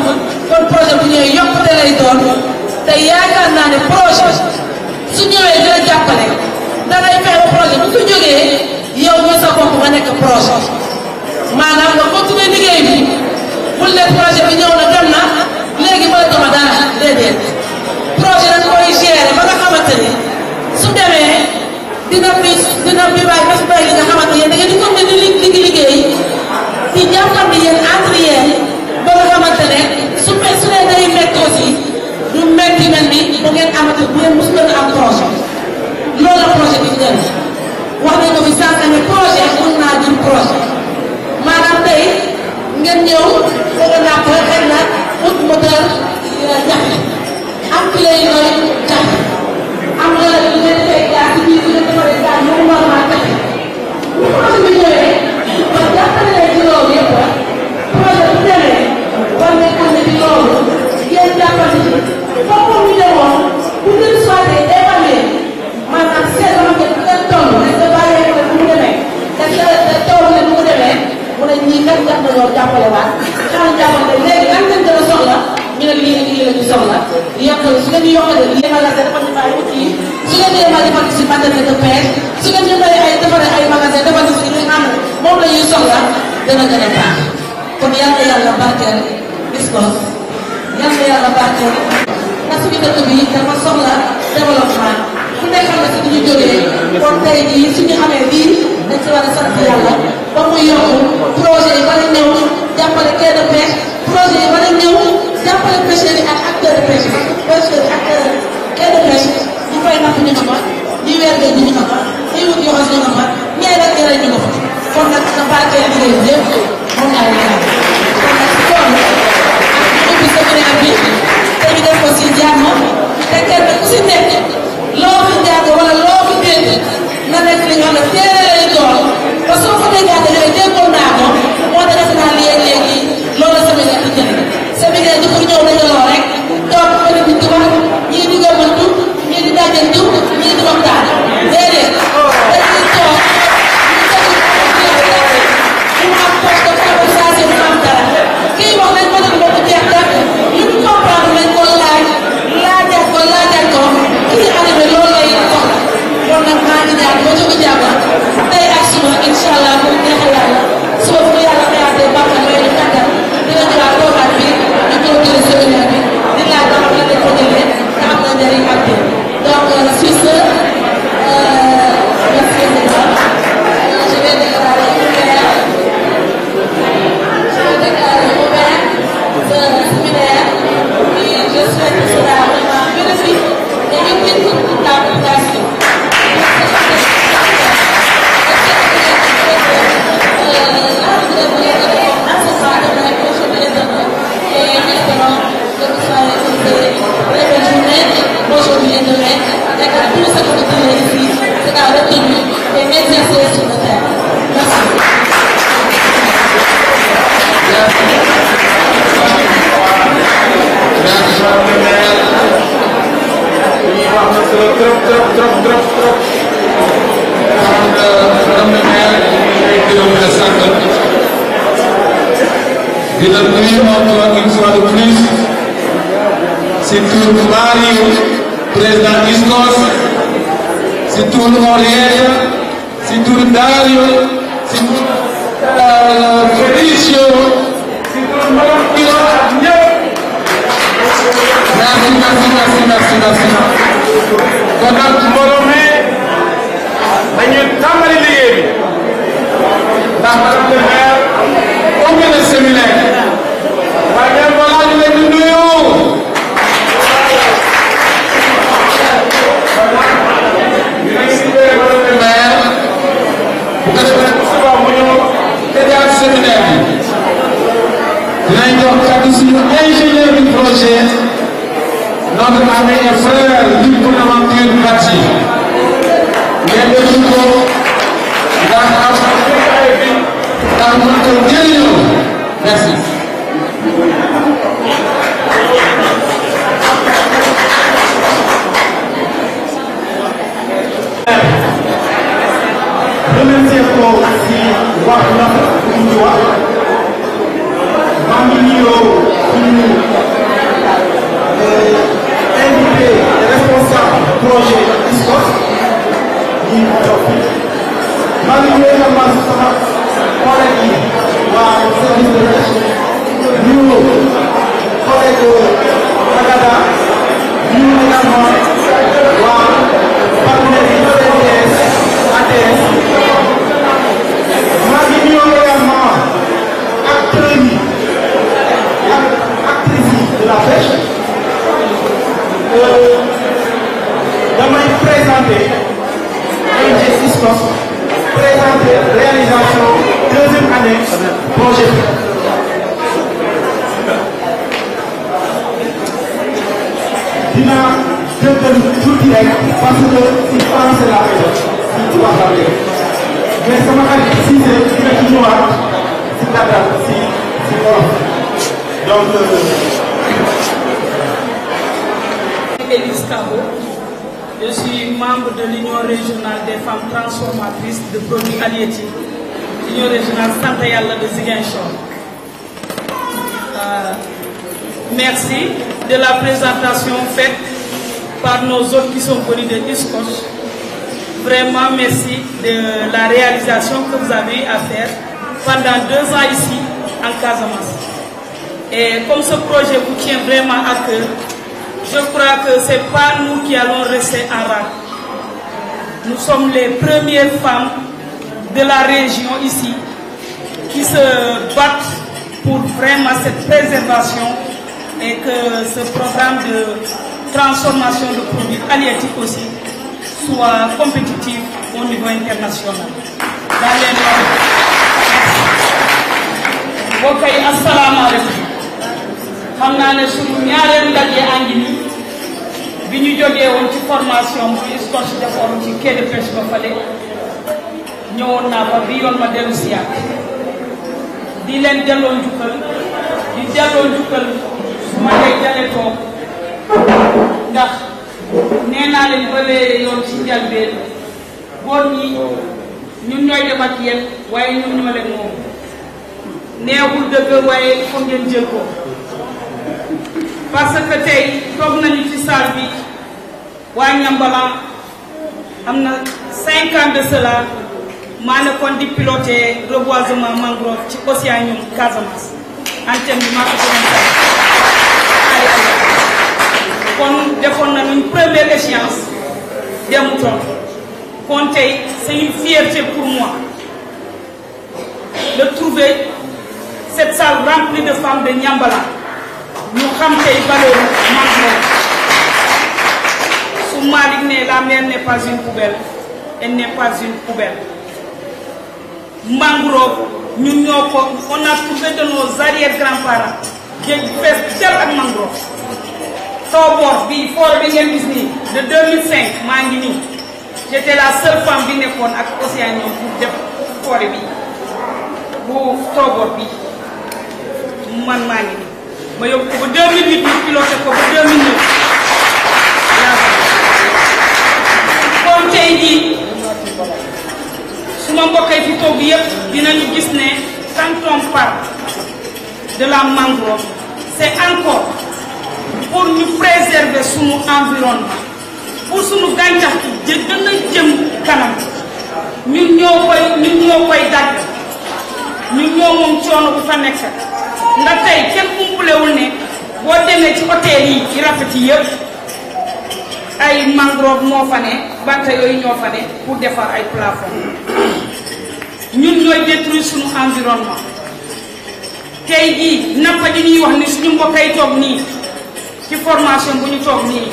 kon projet bu ñëwee yokkute lay doon te yaakaar naa ne projet su ñëwee dina jàppale dangay fexe ba projet bu fi jógee yow mi sa bopp nga nekk projet maanaam nga continuer liggéey bi bul ne projet bi ñëw na dem na léegi mënatuma dara déedéet projet dañ koy gérer ba nga xamante ni su demee dina fi bàyyi ba fi bàyyi li nga xamante yéen da ngeen di continuer di liggéey di jàppandi yéen entre yéen ba nga xamante ne su dee day métti aussi du métti mel ni bu ngeen amati bu ngeen mosu leen am projet loolu la projet bi njëriñ wax nañ ko fi sànq ne projet mën naa jur projet maanaam tey ngeen ñëw bëgg naa ko xëy na ut moteur jafe am clé yi koy jafe am na lu ngeen fay jaar ci biir ngeen defaree jaar ñu normal jafe bu projet bi ñëwee ba jàppale leen ci loolu yëpp projet bu demee war ngeen xam ne ci loolu ngeen jàppale ci foofu ñu demoon bu ngeen soitee évaluer maanaam seet ba nga ngeen toll est-ce que bàyyee ko mu demee est-ce que toll leen mu demee mu ne ñii kat jàpp nañoo jàppale waat xanaa jàppale léegi lan ngeen gën a soxla ñu ne lii la ñu soxla yokk su ngeen di yokkalee lii magasin dafa ñu bàyyi kii su ngeen di yemale defal ci matériel de pêche su ngeen jëndee ay defaree ay magasin defal ci li nga xam ne moom la ñuy soxla dana gën a baax kon yàlla yàlla barkeel Biscos yàlla yàlla barkeel na suñu dëkk bi dafa soxla développement ku nekk xam ne si ñu jógee kon tey jii suñu xamee lii dañ si war a sant yàlla ba muy yokku projet yi bari ñëw jàppale quai de pêche projet yi bari ñëw jàppale pêcheurs yi ak acteurs de pêche pêcheurs yi ak quai de pêche ñu fay napp ñu nga fa ñi weer géej ñu nga fa ñi wut yoxos ñu nga fa ñee nag ñeneen ñu nga fa kon nag na barkeel liggéey bi yëpp moom laay ñaan kon nag si loolu ak ubbi séminaire bi te ñu def ko si jàmm te kenn ku si nekk loo fi jàng wala loo fi dégg na nekk li nga xam ne téere lay doon ba soo ko déggaatee yooyu déggoon naa ko moo tax defe naa léegi loolu séminaire di jëriñ séminaire di ko ñëw dajaloo rek toog ko di di wax ñii di gëmantu ñii di dajantu ñii di waxtaan déedéet dañuy toog ñu am poste de conversation mu am dara kii wax nañ ko nag ba mu jeex tàkk lu ñu comprendre nañ ko laajaat ko kii animé loolu lay soxla kon nag maa ngi ñaan boo jóge jàppa tey ak suba incha allah bu neexee yàlla suba bu yàlla xëyaatee bàkkan may ñu kàttan dina jëlaat toogaat bi ñu continuer séminaire bi di laaj ba xam lan lañ ko jëlee te am na njëriñ ak bi donc Suisse merci beaucoup je vais déclarer ouvert ce séminaire et je souhaite que ce sera vraiment bénéfique et utile pour toute la population. Aujourd'hui et demain, avec tout ce que vous direz ici, c'est à retenir et exercer sur le terrain. Merci. Je le prie encore une fois de plus, c'est tout Mario, président Biscos, c'est tout Moriel, c'est tout Dario, c'est tout Felicio, c'est tout Madame Piro. Merci. Kon nag mbooloo mi dañuy tàmbali liggéey bi ndax madame le maire ubbi na séminaire waaye ngeen balaa ñu leen di nuyu ñu ngi si madame le maire bu ko defee bu suba mu ñëw tëjaat séminaire bi dinañ jox kàddu suñu ingénieur du projet notre ami et frère Luc Bonaventure Badji ngeen déglu ko ndax am ay bi ndax mën ko jëriñoo merci. remercier ko si wax na ñu wax maa ngi nuyoo suñu également waa partenaires yi CNTS ATS maa ngi nuyoo également acteurs yi ak actrices yi de la pêche damay présenter ONG ISCOS présenter réalisation deuxième année projet bi. dinaa jëndal tuuti rek parce que si français laa koy def si tubaab laa koy def mais sama xarit Cissé dina ci ñëwaat si gàttal si wolof donc. Élise Kabo, je suis membre de l'Union régionale des femmes transformatrices de produits halieutiques, l'Union régionale Sant Yalla de Ziguinchor. Merci de la présentation faite par nos hôtes qui sont venus de ISCOS. Vraiment merci de la réalisation que vous avez eu à faire pendant 2 ans ici en Casamance. Et comme ce projet vous tient vraiment à cœur, je crois que ce n'est pas nous qui allons rester en rade. Nous sommes les premières femmes de la région ici qui se battent pour vraiment cette préservation et que ce programme de transformation de produits halieutiques aussi soit compétitif au niveau international. Dans les normes. Merci. Ok, assalamu alaikum. xam naa ne suñu ñaareelu ndaje àngi nii bi ñu jógee woon ci formation bu ISCOS defoon ci quai de pêche ba fale ñëwoon naa fa bi yoon ma dellu si yàgg di leen delloo njukkal su ma dee jale toog ndax nee naa leen ba léegi yoon ci njalbeen góor ñi ñun ñooy dem ak yéen waaye ñun ñoo leen moom neexul dëgg waaye il faut ngeen jël ko parce que tey toog nañu ci salle bi waa Ñambalan am na 5 ans de cela maa nekkoon di piloter reboisement mangrove ci océan ñum Casamance antenne bi maa ko kon defoon nañu une première échéance demutoon kon tey c'est une fierté pour moi de trouver cette salle remplie de femmes de Ñambalan ñu xam tey valeur mangrove su Malick ne la mer n'est pas une poubelle elle n'est pas une poubelle mangrove ñun ñoo ko on a trouvé de nos arrière grands-parents géej fees del ak mangrove Tobor bi forêt bi ngeen gis nii de 2005 maa ngi nii j'étais la seule femme bi nekkoon ak océan ñoom pour def forêt bi bu Tobor bi man maa ngi nii ma yóbbu ko ba 2008 ñu piloté ko ba 2009 kon tey jii su ma mbokkee fi toog yëpp dinañu gis ne quand on parle de la mangrove c'est encore pour ñu préserver sunu environnement pour sunu gàncax gi gën a jëm kanam ñun ñoo koy dagg ñun ñoo moom coono bu fa nekk ndax tey kenn umpulewul ne boo demee ci hôtel yi ci rafet yi yëpp ay mangrove moo fa ne banta yooyu ñoo fa ne pour defar ay plafond ñun ñooy détruire suñu environnement tey jii nappa ji ñuy wax ni suñu mbokk yi toog nii ci formation bu ñu toog nii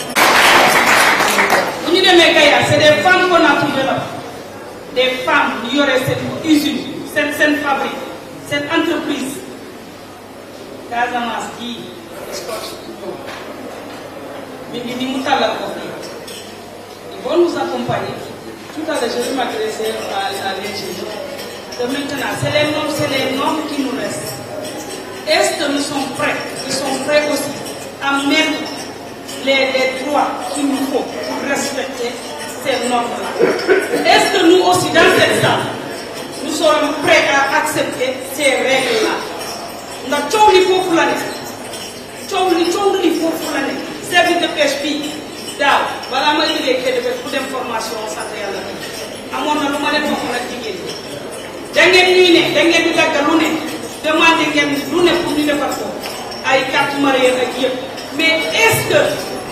bu ñu demee Kayar c'est des femmes qu'on a trouvé là des femmes yu yore seen usine seen fabrique seen entreprise Casamance gii ISCOS mi ngi ni mu tàllal ko fii ils vont nous accompagner tout à l'heure je vais m'adresser à l'ingénieur de maintenant c'est les normes qui nous restent. Est-ce que nous sommes prêts? Ils sont prêts aussi à mettre les droits qu'il nous faut pour respecter ces normes-là. Est-ce que nous aussi dans cette salle nous serons prêts à accepter ces règles-là? ndax coow li foofu la nekk coow li foofu la nekk service de pêche bi daaw balaa may liggéey quai de pêche bu dem formation sant yàlla bi amoon na lu ma leen waxoon ak jigéen ñi da ngeen ñuy ne da ngeen di dagg lu ne demandé ngeen lu ne pour ñu defar ko ay carte mariée ak yëpp mais est-ce que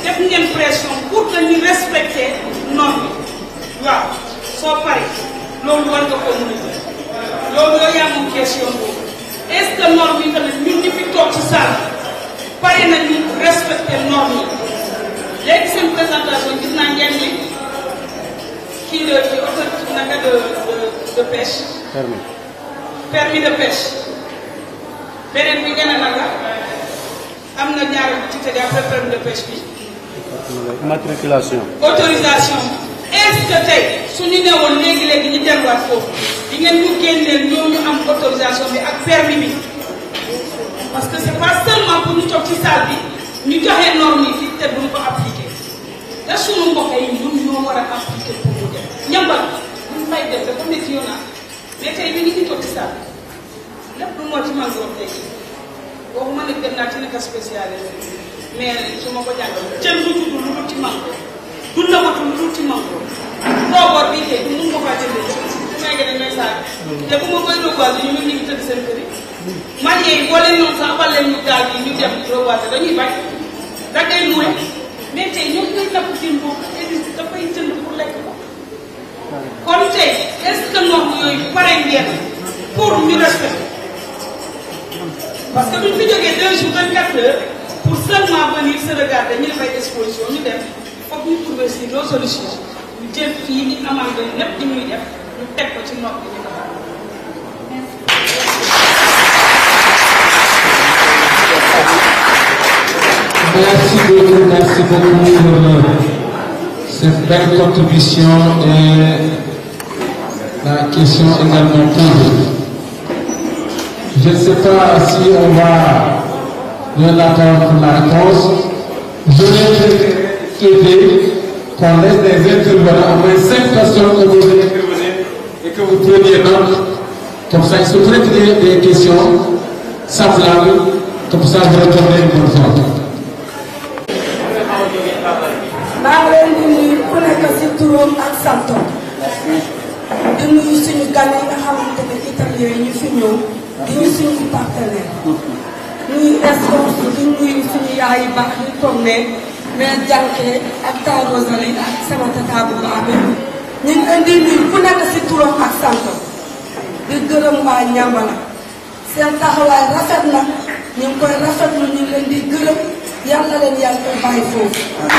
def ngeen pression pour que ñu respecter norme yi waaw soo paree loolu war nga ko mën a jël loolu yooyu yaa moom question boobu est-ce que norme yi tamit ñun ñi fi toog ci salle pare nañu respecter norme yi léegi seen présentation gis naa ngeen ni kii la ci autorité naka de pêche. permis de pêche beneen bi gën a naka am na ñaari ci tege après permis de pêche bi. matriculation. autorisation est-ce que tey suñu newoon léegi ñu delluwaat foofu di ngeen ñu génneel ñooñu am autorisation bi ak permis bi parce que c'est pas seulement pour ñu toog ci salle bi ñu joxe normes yi fii te duñ ko appliquer te suñu mbokk yi ñun ñoo war a appliquer pour mu dem ñambal buñ fay def dafa métti yoon mais tey ñu ngi ci toog ci salle bi lépp lu moo ci mangrove léegi waxuma nag dem naa ci nekk spécialisé mais su ma ko jàngal jën du tudd lu dul ci mangrove du nëbatu lu dul ci mangrove rooboor bii tey mun nga faa jëndee su may gën a ñooy saag te bu ma koy reboiser ñu ngi tëdd seen kër yi marié yi boo leen noonu sax abal leen ñu gaal yi ñu dem reboiser dañuy bañ da ngay nuwe mais tey ñoom ñooy napp jën boobu église dafay jënd pour lekk ko kon tey est-ce que norme yooyu pare ngeen pour ñu respecter parce que buñ fi jógee 2 jours 24 heures pour seulement venir se regarder ñu dafay exposition ñu dem foog ñu trouver si nos solutions ñu jël fii ni amande lépp di ñuy def ñu teg ko ci norme yi ñu ko Merci beaucoup pour cette belle contribution et la question également posée. Je ne sais pas si on va donner la parole pour la réponse. Je vais souhaiter qu'on laisse des intervenants, au moins 5 personnes que vous intervenez et que vous preniez note. Comme ça, ils se prêtent des questions semblables. Comme ça, vous répondez une bonne fois. maa ngi leen di nuyu ku nekk si turam ak santam di nuyu suñu gan yi nga xamante ne italien yi ñu fi ñëw di ñu suñu partenaire nuyu escorte di nuyu suñu yaay yu baax ñu toog ne mais jànkee ak taa Rosalie ak sama tata bu baax bi ñu ngi leen di nuyu ku nekk si turam ak santam di gërëm waa Ñambala seen taxawaay rafet na ñu ngi koy rafetlu ñu ngi leen di gërëm yàlla leen yàlla bàyyi foofu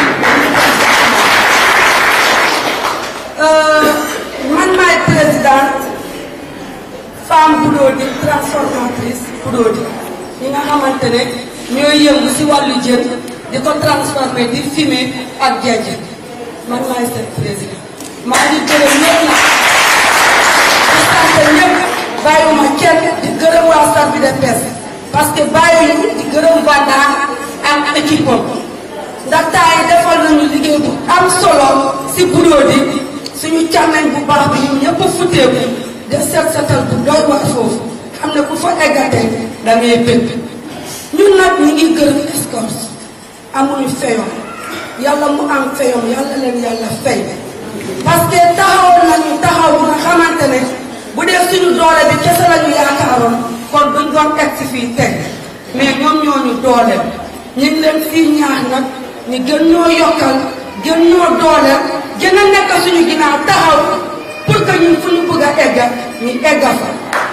man maay présidente femme Budodi transformatrice Budodi ñi nga xamante ne ñooy yëngu si wàllu jën di ko transformer di fumer ak jajj man maay seen président maa ngi gërëm ñëpp nag di sant ñëpp bàyyiwuma kenn di gërëm waa service de pêche parce que bàyyiwuñu di gërëm Vanda ak équipe ndax taay defal nañu liggéey bu am solo si Budodi suñu càmmeñ bu baax bi ñun ñëpp a futteeku de set setal bu doy waar foofu xam ne ku fa eggatee da ngay bëgg ñun nag ñu ngi gërëm escorte amuñu feyoon yàlla mu am feyoon yàlla leen yàlla fay parce que taxawoon nañu taxaw bu nga xamante ne bu dee suñu doole bi kese lañu yaakaaroon kon duñ doon egg si fii teg mais ñoom ñooñu dooleel ñu ngi leen fii ñaax nag ñu gën ñoo yokkal gën ñoo dooleel gën a nekk suñu ginnaaw taxaw pour que ñun fu ñu bëgg a egga ñu egga fa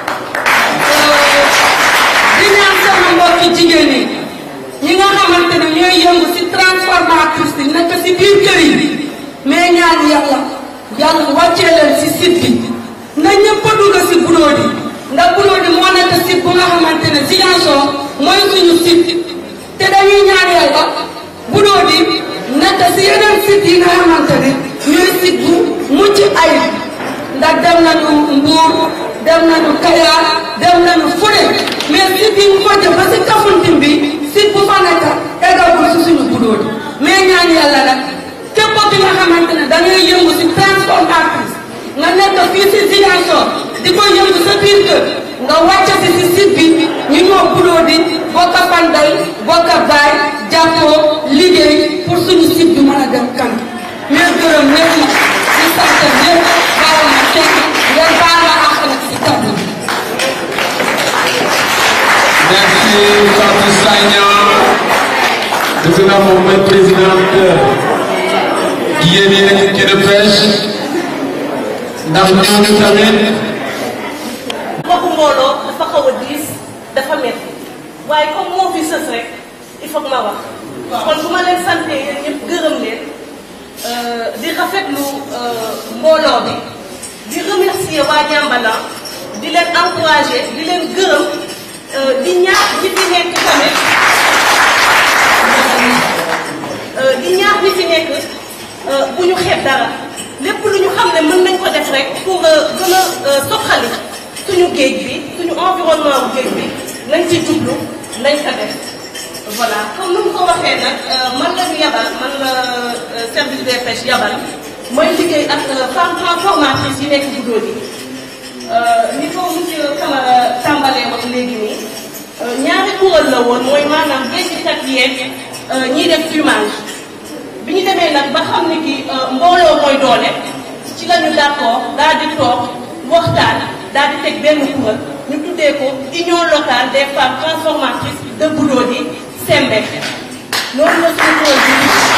di ñaan sama mbokki jigéen yi ñi nga xamante ne ñooy yëngu si transformatrice yi nekk si biir kër yi mais ñaan yàlla wàccee leen si site bi na ñëpp a dugg si Budodi ndax Budodi moo nekk site bu nga xamante ne Ziguinchor mooy suñu site te dañuy ñaan yàlla Budodi nekk si yeneen site yi nga xamante ne ñooy site bu mucc ayib ndax dem nañu Mbour dem nañu Kayar dem nañu Founé mais site yi ñu ko jëm ba si Kafountine bi site bu fa nekk eggagul si suñu Budodi mais ñaan yàlla nag képp ki nga xamante ne dañuy yëngu si transformatrice nga nekk fii si Ziguinchor di ko yëngu sa biir kër nga wàcce si site bi ñu ñoo Budodi bokk fanday bokk baay jàppoo liggéey pour suñu site bi mën a dem kan mais gërëm ñëpp nag di sant ñëpp baax na kenn ngeen baal ma àq nag si kàddu bi. Merci Fatou Sagna de président moom mooy président yéen yi nekk ci de pêche ndax ñooñu tamit. waxu mbooloo dafa xaw a diis dafa métti waaye comme moo fi sës rek il faut que ma wax kon bu ma leen sante yéen ñëpp gërëm leen di rafetlu mbooloo bi di remercier waa Diambala di leen encourager di leen gërëm di ñaax ñi fi nekk tamit di ñaax ñi fi nekk bu ñu xeeb dara lépp lu ñu xam ne mën nañ ko def rek pour gën a soxali suñu géej bi suñu environnement bu géej bi nañ ci jublu nañ ko def voilà comme ni mu ko waxee nag man la ñu yabal man la service des pêches yabal mooy liggéey ak femme transformatrice yi nekk Goudomp yi ni ko monsieur Camara tàmbalee wax léegi nii ñaari kuréel la woon mooy maanaam béykat yeeg ñiy def plumage bi ñu demee nag ba xam ne ki mbooloo mooy doole ci la ñu d'accord daal di toog waxtaan daal di teg benn kuréel ñu tuddee ko union locale des femmes transformatrices de Goudomp yi Sembe loolu la suñu kuréel bi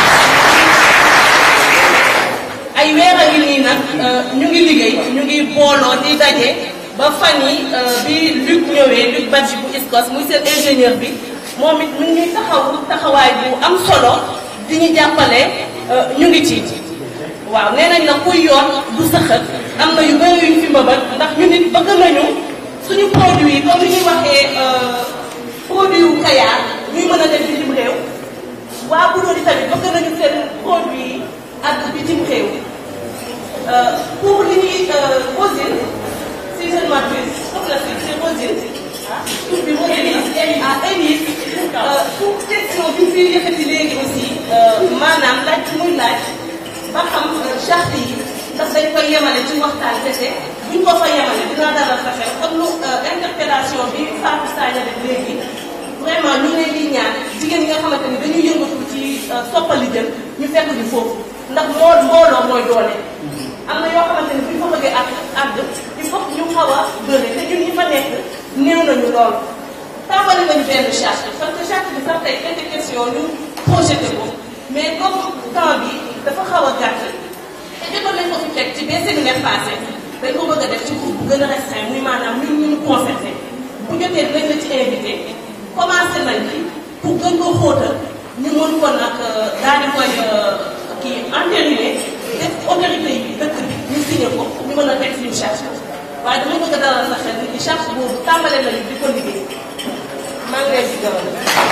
ay weer a ngi nii nag ñu ngi liggéey ñu ngi booloo di daje ba fan yi bi Luc ñëwee Luc Badji bu ISCOS muy seen ingénieur bi moom it ñu ngi taxawaay bu am solo di ñu jàppale ñu ngi ci waaw nee nañ nag kuy yoon du sëxët am na yu bëri yuñ fi mbëbët ndax ñu nit bëgg nañu suñu produit yi comme ni ñuy waxee produit yu Kayar ñuy mën a dem bitim réew waa Goudomp tamit bëgg nañu seen produit yi ak bitim réew pour li ñuy Rosine si je ne m'abuse soxna si c'est Rosine tur bi Rosine Élise pour question bi fi yëkkati léegi aussi maanaam laaj muy laaj ba xam charte yi ndax dañ koy yemale ci waxtaan kese buñ ko fa yemale dinaa dalal sa xel comme lu interpellation bi Fatou Sagna def léegi vraiment ñu leen di ñaan jigéen ñi nga xamante ni dañuy yëngatu ci soppali jën ñu fekk ñu foofu ndax mbooloo mooy doole am na yoo xamante ni buñ ko bëggee àgg il faut ñu xaw a bëri te ñun ñi fa nekk néew nañu lool tàmbali nañu benn charte parce que charte bi sax tey quelques questions ñu projeté ko mais comme temps bi dafa xaw a gàtt te jotoon nañ ko fi teg ci benn séminaire passé dañ ko bëgg a def ci groupe bu gën a restreint muy maanaam ñun ñu concerté bu jotee dinañ la ci invité commencé nañ ci pour gën ko xóotal ñu mën ko nag daal di koy kii entériné def autorité yi dëkk bi ñu signé ko ñu mën a teg suñu charge waaye dama bëgg a dalal sa xel ni ci charge boobu tàmbale nañu di ko liggéey maa ngi leen di gërëm.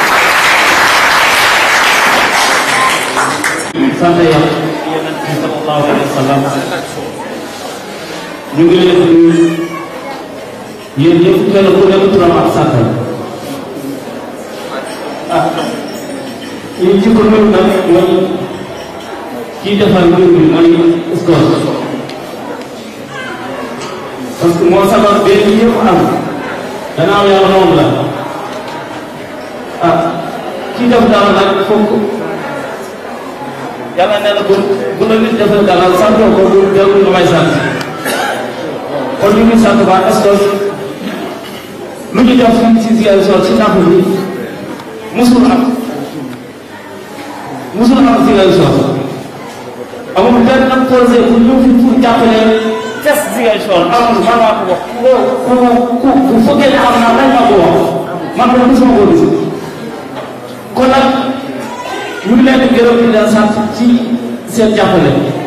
sant yàlla yonent bi sallallahu alayhi wa sallam ñu ngi leen di nuyu yéen ñëpp kenn ku nekk turam ak santam ñu ci ko nuyu nag mooy kii defar mbir mi mooy ISCOS parce que moo sabab benn yëpp am gannaaw yàlla moom la kii def dara nag foog yàlla nee na bu la nit defee dara santoo ko bu dellu lu may sant kon ñu ngi sant waa ISCOS lu ñu def fii ci Ziguinchor ci napp bi musul am Ziguinchor amul benn projet bu ñu fi pour jàppale ces Ziguinchor amul man maa ko wax ku fekkee ne am naa dañ ma ko wax man de mosuma ko gis kon nag ñu ngi leen di gërëm di leen sant ci seen jàppale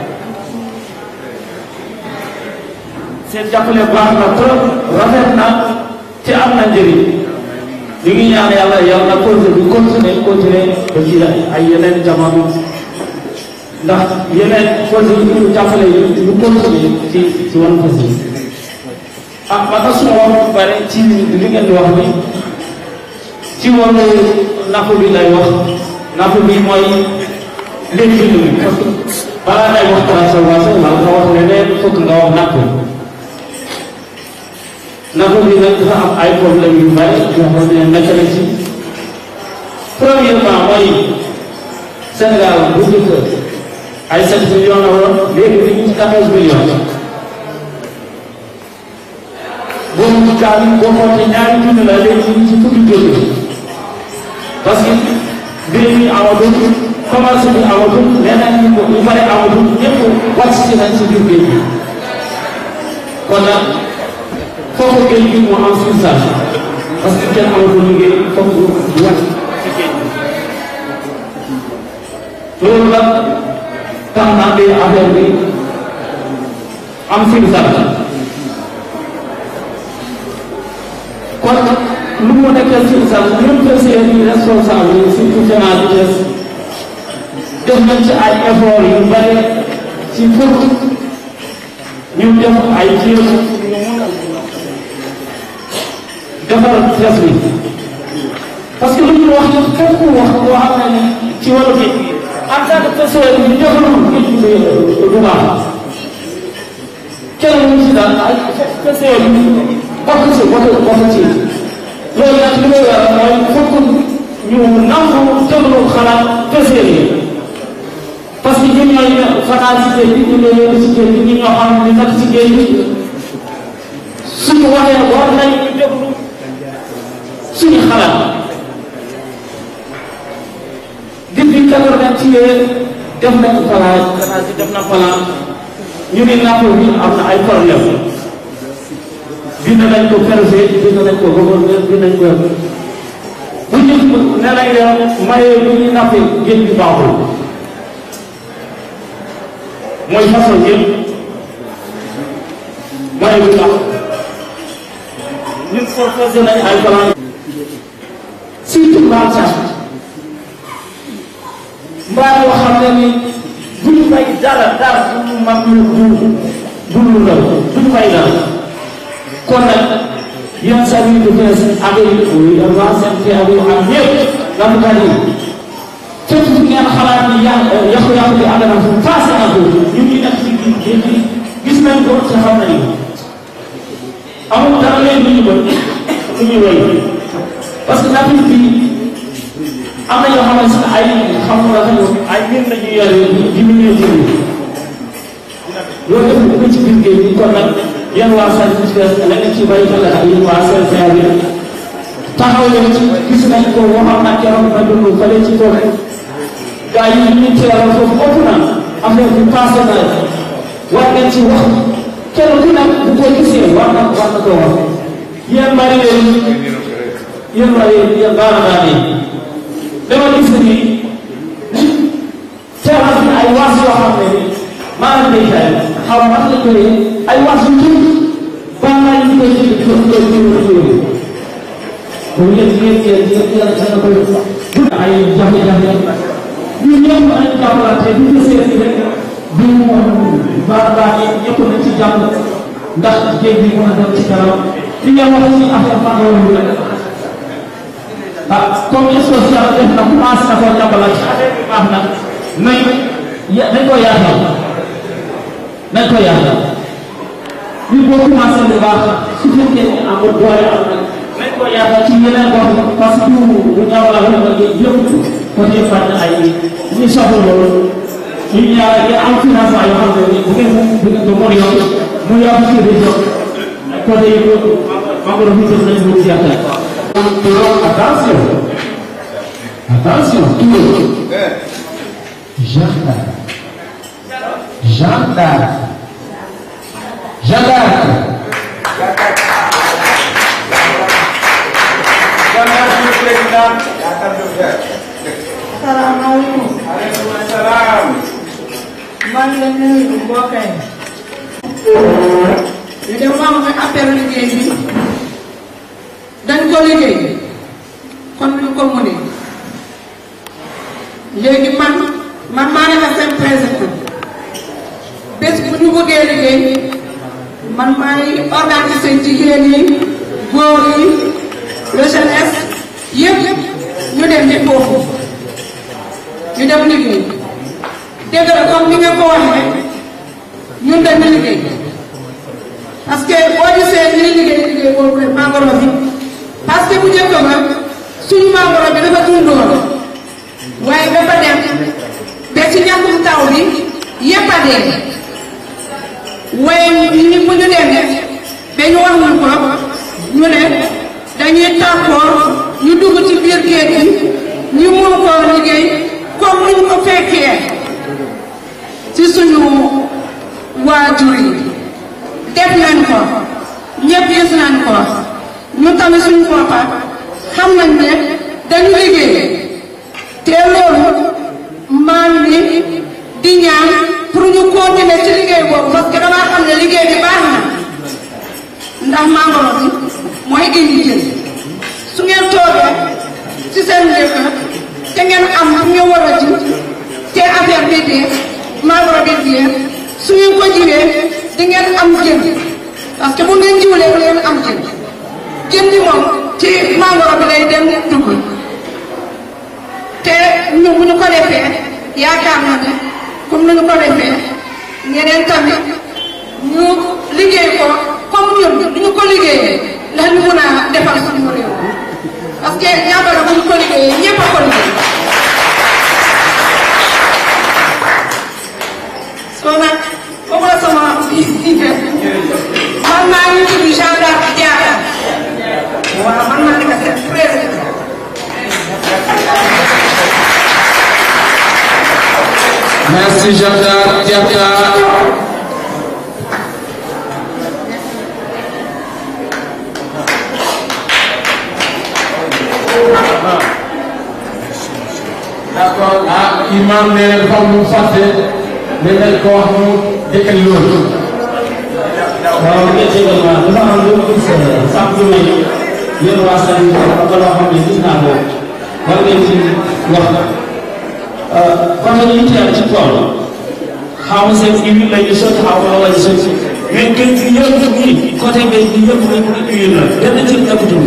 baax na trop rafet na te am na njëriñ ñu ngi ñaan yàlla na projet bi continuer ba ci ay yeneen jamono ndax yeneen projet yi ñu jàppale yi ñu continuer ci wàllu fas yi man nag suma wax bu bare ci li ngeen di wax ni ci wàllu napp bi lay wax napp bi mooy léegi bi parce que balaa ngay wax transformation wala nga wax leneen fokk nga wax napp bi nag dafa am ay problème yu bari yoo xam ne nekk na ci premièrement mooy Sénégal bu njëkk ay 7 millions la woon léegi ñu ngi ci 14 millions boobu gaal yi boo xoolee ñaari junni la léegi ñu ngi ci fukki junni parce que mbir mi amatul commerce bi amatul leneen ñu bari amatul ñëpp wàcc ci nañ ci biir géej gi kon nag foofu géej gi moo am civilisation parce que kenn amatul liggéey foofu du wàcc ci géej gi loolu nag tax na bi affaire bi am civilisation kon lu mu nekkee civilisation ñun président yi responsable yi surtout Sénat bi def nañ ci ay effort yu bari ci pour ñu def ay jéem defar presse bi parce que lu ñu wax képp ku wax boo xam ne ci wàllu géej gi en tant que président yi ñu defaroon géej gi du baax kenn mu ci daal ay président yi bokk ci loolu nag li may waral mooy fokk ñu nangu déglu xalaat président yi parce que ñun ñooy fanaan ci géej gi ñu ngi yóbbu ci géej gi ñun ñoo xam ne nag ci géej gi suñu waxee war nañu déglu suñu xalaat depuis 80 def nañu plan def na plan ñu ne napp bi am na ay problème bind nañ ko préfet bind nañ ko gouverneur bind nañ ko bu ñu ne nañ leen maye bi ñu nappee géej gi baaxul mooy façon yëpp maye bi baax ñun proposé nañ ay plan surtout marchage mbaa yoo xam ne ni bu ñu fay dara bu ñu mag du lu ndaw du ñu fay dara kon nag yéen service de presse ak yi waa CNT ak yu am ñëpp nappkat yi fépp fu ngeen xalaat ni yàqu-yàqu bi ànd na fu passé na ko ñun ñu nekk ci géej gi gis nañ ko te xam nañ ko amul dara leen lu ñu bëgg lu ñu roy parce que napp bi am na yoo xamante ne ay xam nga ay mbir la ñuy yore diminuer jënd loolu def ko ci biir géej gi kon nag yéen waa service de presse la ngeen ci bàyyi xel ak yéen waa CNCA bi taxaw leen ci gis nañ ko waxoon naa keroog ba dund fële ci tool gars yi ñu teeral foofu ëpp na affaire bi passé na war ngeen ci wax kenn ku nekk bu ko gisee war na ko wax yéen bari yéen baara dama gis ni teeral bi ay waas yoo xam ne maanaam day fay xaw ma la koy ay waas yu tuuti baax naa ñu koy jënd ko pour yéen koy ay jafe-jafe ñun ñëpp ay jàppalante bu ñu seet rek bi mu baax ñëpp nañ ci jàpp ndax géej bi mën a dem ci kanam li nga wax ci affaire fanweeri bi rek comme social def na commencé na ko jàppalante affaire bi baax na nañ ko yaatal ñu boo commencé lu baax su fekkee ne amul doole am na nañ ko yaatal ci yeneen gox parce que bu ñaaw la wala yëpp côté fànn ay ñu soxla loolu ñu ñaar ngeen am financement yoo xam ne bu ngeen ko mën yokk mu yokk ci région côté yi membre bi def nañ ko yaatal attention Jeanne d'Arc. Assalamualaikum. Waalaikumsalam. Man la nuyu mbokk yi. ñu dem wax nga affaire liggéey bi dañ ko liggéey kon ñu ko mënee léegi man maa nekk seen président bés bu ñu bëggee liggéey man maay organiser jigéen yi góor yi le jeunesse yëpp ñu dem ci foofu ñu dem liggéey dégg la comme ni nga ko waxee ñun dañu liggéey parce que boo gisee ñuy liggéey boobu rek mangoro bi parce que bu njëkk ba suñu mangoro bi dafa dundoon waaye dafa dem ba ci ñàkkum taw bi yëpp a dee waaye ñi bu ñu demee ba ñu wax ñu ko ñu ne dañuy tàkkoor ñu dugg ci biir géej gi ñu mun koo liggéey comme ni ñu ko fekkee ci suñu waajur yi def nañ ko ñëpp gis nañ ko ñu tamit suñu boppa xam nañ ne dañu liggéey te loolu maa ngi di ñaan pour ñu continuer ci liggéey boobu parce que damaa xam ne liggéey bi baax na ndax mangoro bi mooy indi jën su ngeen toogee ci seen dëkk te ngeen am fu ñu war a ji te affaire bi dee mangoro bi dee su ngeen ko jiwee di ngeen am jën parce que bu ngeen jiwlee bu ngeen am jën jën bi moom ci mangoro bi lay dem dugg te ñu bu ñu ko defee yaakaar na ne comme ni ñu ko defee ñeneen tamit ñu liggéey ko comme ñun du ñu ko liggéeyee ndax ñu mun a defal suñu réew parce que ñaabara bu ñu ko liggéeyee ñëpp a ko liggéey soo nag foofu la sama man maa ngi tudd Jeanne d'Arc Diatta waaw man maa nekk seen président Merci Jeanne d'Arc Diatta. D'accord, imam ne dafa am lu fàtte ne nañ ko wax mu jëkkal loolu. waaw nga jégal ma dafa am lu gis sàmm lu may yéen waa Sali ba loo xam ne gis naa ko war ngeen ci wax côté yi ñu teel ci tool xaw ma seen huile la ñu sotti xaw ma la ñu sotti mais kër gi yëpp nii côté bi yëpp lañ ko huile la benn ci nekkutul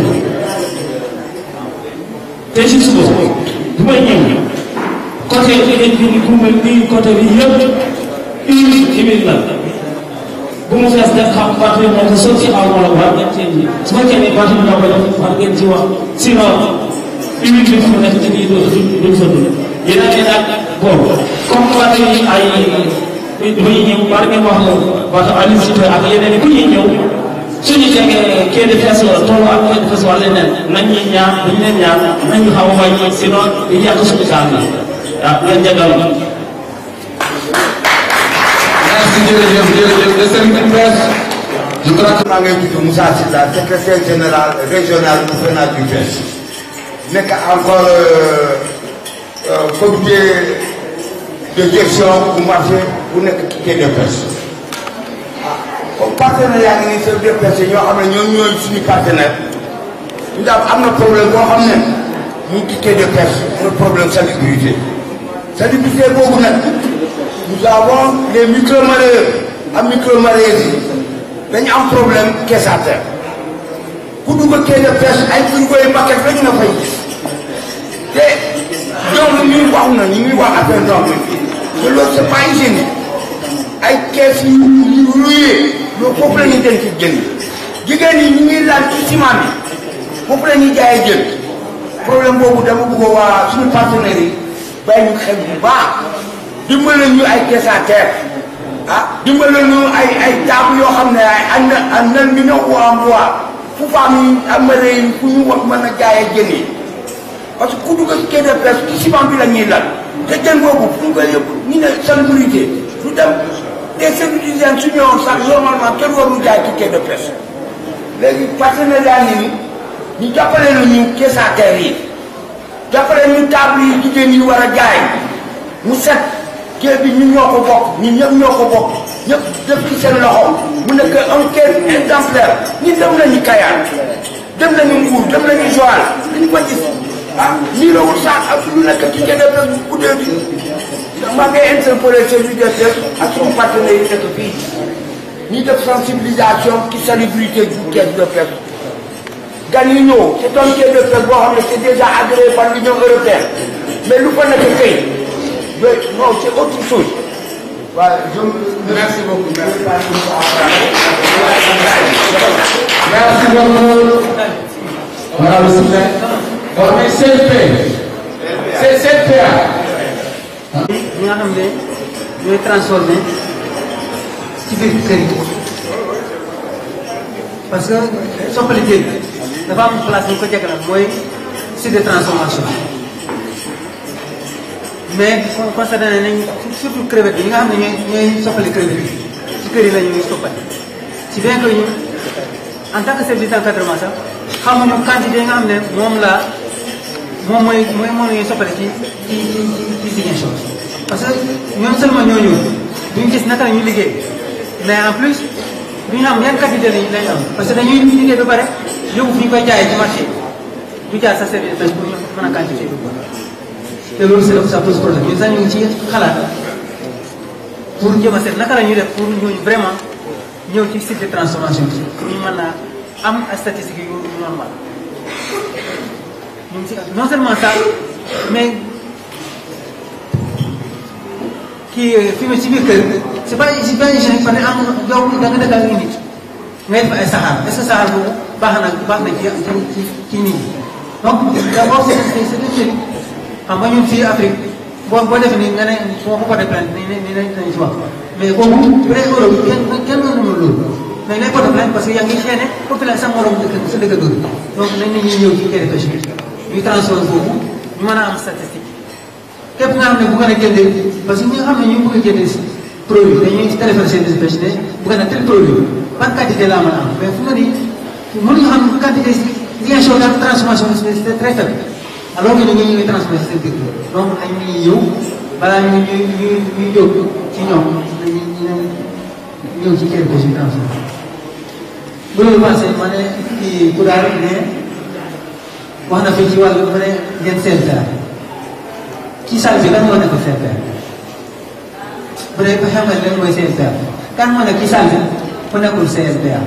te si suba du may ñëw côté bi ku mel nii côté bi yëpp huile la bu mu fees def xam parti moo ko sotti xaw ma la war ngeen cee ji su fekkee ne parti bi moo ko def war ngeen ci wax sinon huile bi fu nekk dañuy duñ fa dund yéen a ngi naan bon comme parti yi ay bu ñuy ñëw war ngeen wax waxtu Aliou Cité ak yeneen yi bu ñuy ñëw suñu jegee kee di fees wala toolu ak kee di fees wala leneen nañ ñuy ñaan dañu leen ñaan nañ ñu xaw a wàññi sinon dañuy yàq suñu kaan la waaw ngeen jégal ma. Merci jërëjëf le service de presse. Je crois que maa ngi tudd Moussa Sylla secrétaire général régional bu FENADUPES nekk encore comité de gestion bu marché bu nekk ci quai de pêche comme partenaire yaa ngi nii service de pêche ñoo xam ne ñoom ñooy suñu partenaire ñu daal am na problème boo xam ne mu ngi ci quai de pêche mooy problème salubrité boobu nag nous avons les micro-mareyeurs ak micro-mareyeuses yi dañu am problème caisse à terre ku dugg quai de pêche ay frigo yu paquet rek nga fay gis te ñoom ñuy wax na ñu ngi wax affaire ndox mi mais loolu c'est pas hygiénique ay kees yu ruyee loolu foofu la ñuy denc jën jigéen ñi ñu ngi laal ci ciment bi foofu la ñuy jaayee jën problème boobu dama bëgg waa suñu partenaires yi bàyyi ñu xel bu baax dimbale ñu ay caisse à terre dimbale ñu ay table yoo xam ne ay nan million ou en bois fu femme yi amare yi fu ñu wax mën a jaayee jën yi parce que ku dugg ci quai de pêche ci ciment bi la ñuy lal te jën boobu fu ñu koy yëpp ñu ne salubrité du dem des services d'hygiène su ñëwoon sax normalement kenn warul jaay ci quai de pêche léegi partenaire yaa ngi ni ñu jàppale nañu caisse à terre yi jàppale ñu table yi jigéen yi war a jaay mu set quai bi ñun ñoo ko bokk ñun ñëpp ñoo ko bokk ñëpp def ci seen loxo mu nekk un quai exemplaire ñi dem nañu Kayar dem nañu Mbour dem nañu Joal dañu ko gis nii la wut sax ak lu nekk ci quai de pêche bu guddee bi maa ngi interpellé service de pêche ak suñu partenaires yi nekk fii ñi def sensibilisation ci salubrité du quai de pêche gan yi ñëw c'est un quai de pêche boo xam ne c'est déjà agréé par l'Union européenne mais lu fa nekk kay non c'est autre chose. Voilà, merci beaucoup. Merci beaucoup. Voilà le soutien. Bon, mais CLP. C'est CLPA. ñi nga xam ne ñooy transformé ci biir kër yi parce que soppali jën dafa am place bu ñu ko jagleel mooy site de transformation mais constaté nañ surtout crevette yi nga xam ne ñooy soppali crevette yi ci kër yi la ñuy soppali si bien que ñu en tant que service d'encadrement sax xamuñu quantité yi nga xam ne moom ñuy soppali ci Ziguinchor parce que ñoom seulement ñoo ñëw duñu gis naka la ñuy liggéey mais en plus duñu xam yan quantité lañ am parce que dañuy liggéey ba pare yóbbu fu ñu koy jaayee ci marché du jaar sa service de pêche pour ñu mën a quantité te loolu ça pose problème ñun sax ñu ngi ci xalaat pour jëm a seet naka la ñuy def pour ñooñu vraiment ñëw ci site de transformation bi pour ñu mën a am statistique yu normal ñu ngi ci non seulement ça mais kii fi mu ci biir kër c'est pas hygiénique parce que am yow da nga dëkk ak nit ngay def ay saxaar est-ce que saxaar boobu baax na ci nit ñi donc d'abord c'est xam nga ñun fii Afrique boo defee nii nga ne boo ko porté plainte nii nañ ci wax mais boobu bu dee Europe kenn mënu loolu mais nay porté plainte parce que yaa ngi xeene population sa morom dëkk sa dëkk dóor donc nañ nit ñi ñëw ci kër pêche bi ñuy transformé boobu ñu mën a am statistique képp nga xam ne bu nga a jëndee parce que ñi nga xam ne ñu bëgg a jëndee produit dañuy téléphoné service pêche ne bu nga a tel produit ban quantité laa mën a am mais fu nga nii mënuñu xam quantité Ziguinchor daal transformation c'est très faible alors que ñu ngi transformé seen biir donc nañ ñuy ñëw balaa ñuy jóg ci ñoom dañuy ñëw ci kër pêche bi transformé bu loolu passé ma ne kii ku daal ne wax na fii ci wàllu ma ne ngeen CLPA ci salle bi lan moo nekk CLPA bu dee xam nga lan mooy CLPA kan moo nekk ci salle bi ku nekkul CLPA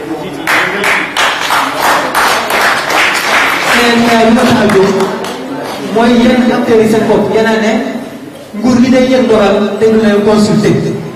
CLPA bi nga tax a jóg mooy yenn acteurs yi seen bopp yéen a ne nguur gi day yëg dogal te du leen consulter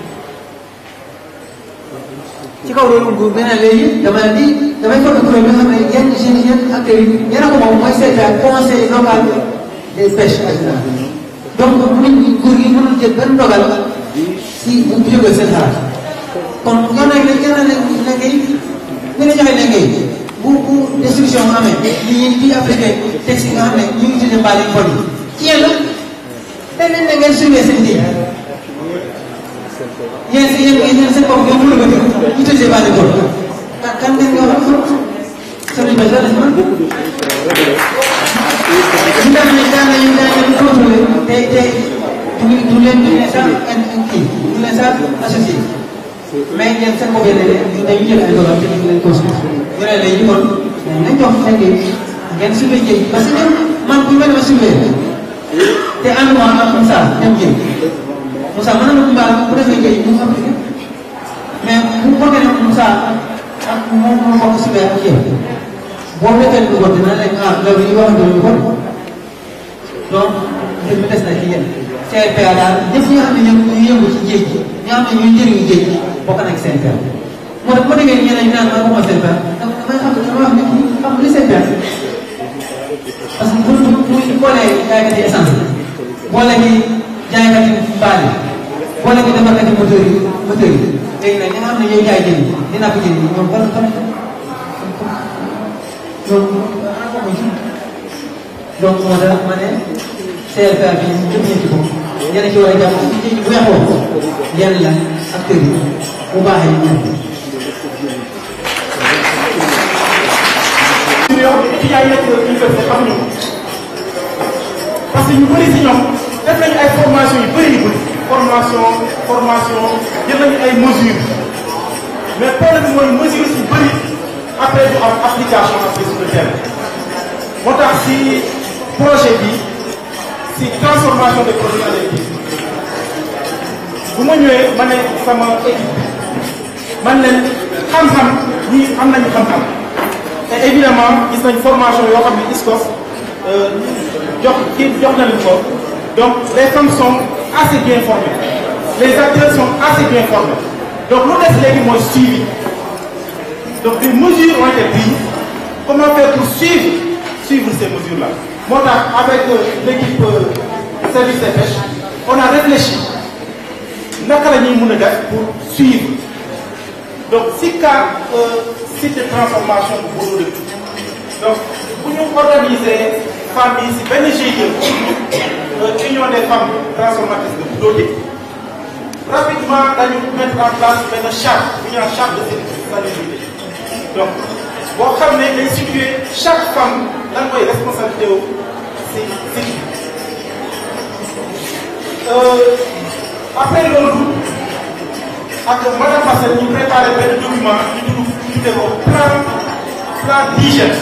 ci kaw loolu nguur bi ne léegi damay former kuréel bi nga xam ne yenn acteurs yi yéen a ko moom mooy CLPA conseil local des pêches artisanales donc nguur gi mënul jël benn dogal si bu jógee seen xalaat kon ñoo nekk léegi gën a léegi ñu ne joxe léegi bu destruction amee di appliqué texte yi nga xam ne ñu ngi tuddee mbaali mbon yi ci yéen la dañ leen ne ngeen surveiller seen diir yéen seen bopp ngeen mënul a utiliser mbaali mbon kan ngeen ñoo xam seen bés la def man ñu def ne daan contrôler te du leen sax kii du leen sax associé mais yéen seen bopp yéen dañuy jël ay dogal te ñu leen consulté ñu ne léegi kon nañ jox seen ngeen surveiller parce que man bu ma demee surveiller te ànduma ak Moussa dem jël Moussa mën na ma bu defee géej mu appliqué mais bu fekkee ne Moussa ak moom moo bokk surveiller ak yéen boo defee lu ko dina leen loolu yi wax dëgg lu ko donc mbir mi des na ci yéen CLPA daal ñëpp ñi nga xam ne ñuy yëngu ci géej gi ñi nga xam ne ñuy njëriñu géej gi bokk na ak CLPA moo tax bu ma déggee ñeneen ñu naan man waxuma CLPA damay xam wax nit ñi xam li CLPA parce que bu boolee jaaykat yi essence boole gi jaaykat yi mbaal yi boole gi defarkat yi moteur yi léegi nag ñi nga xam ne ñooy jaay jën yi di napp jën yi ñoom ban donc moo tax ma ne CLPA bi ñëpp ñu ci bopp ñeneen ci war a jàpp bu weexoo yenn la acteurs yi bu baaxee ñu étudiants yi nekk université xamuñu ko parce que ñu bëri si ñoom def nañu ay formation yu bëri formation jël nañu ay mesures mais problème bi mooy mesures yu bëri après du am application après sur le terrain moo tax si projet bi si transformation des produits halieutiques bu ma ñëwee ma ne sama équipe man leen xam-xam ñii am nañu xam-xam et évidemment gis nañ formation yoo xam ne ISCOS jox nañu ko donc les femmes sont assez bien formées les acteurs sont assez bien formés donc lu des léegi mooy suivi donc des mesures ont été prises comment faire pour suivre ces mesures là moo tax avec l'équipe service des pêches on a réfléchi naka la ñuy mën a def pour suivre donc si cas site de transformation bu Bodo de donc bu ñu organiser femmes yi si benn GIE union des femmes transformatrices de Dodé rapidement dañu mettre en place benn charte bu ñu naan charte de salubrité donc boo xam ne day situer chaque femme lan mooy responsabilité wu si après loolu ak madame Bassel ñu préparé benn document ñu tuddee ko plan d'hygiène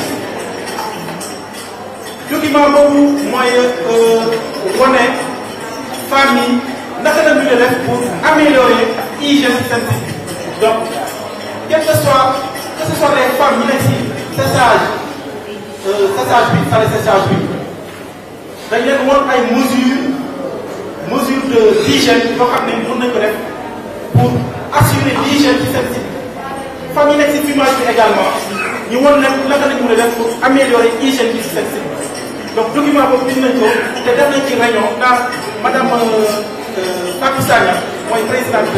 document boobu mooy wane femmes yi naka la ñu def pour améliorer hygiène seen donc quel que soit les femmes yi nekk si séchage bi sale séchage bi dañ leen woon ay mesures d'hygiène yoo xam ne mën nañ ko def pour assurer l'hygiène ci seen site femmes yi nekk si fumage bi également ñu woon leen naka lañ mën a def pour améliorer hygiène bi ci seen site donc document boobu bind nañ ko te def nañ ci réunion dans madame Fatou Sagna mooy présidente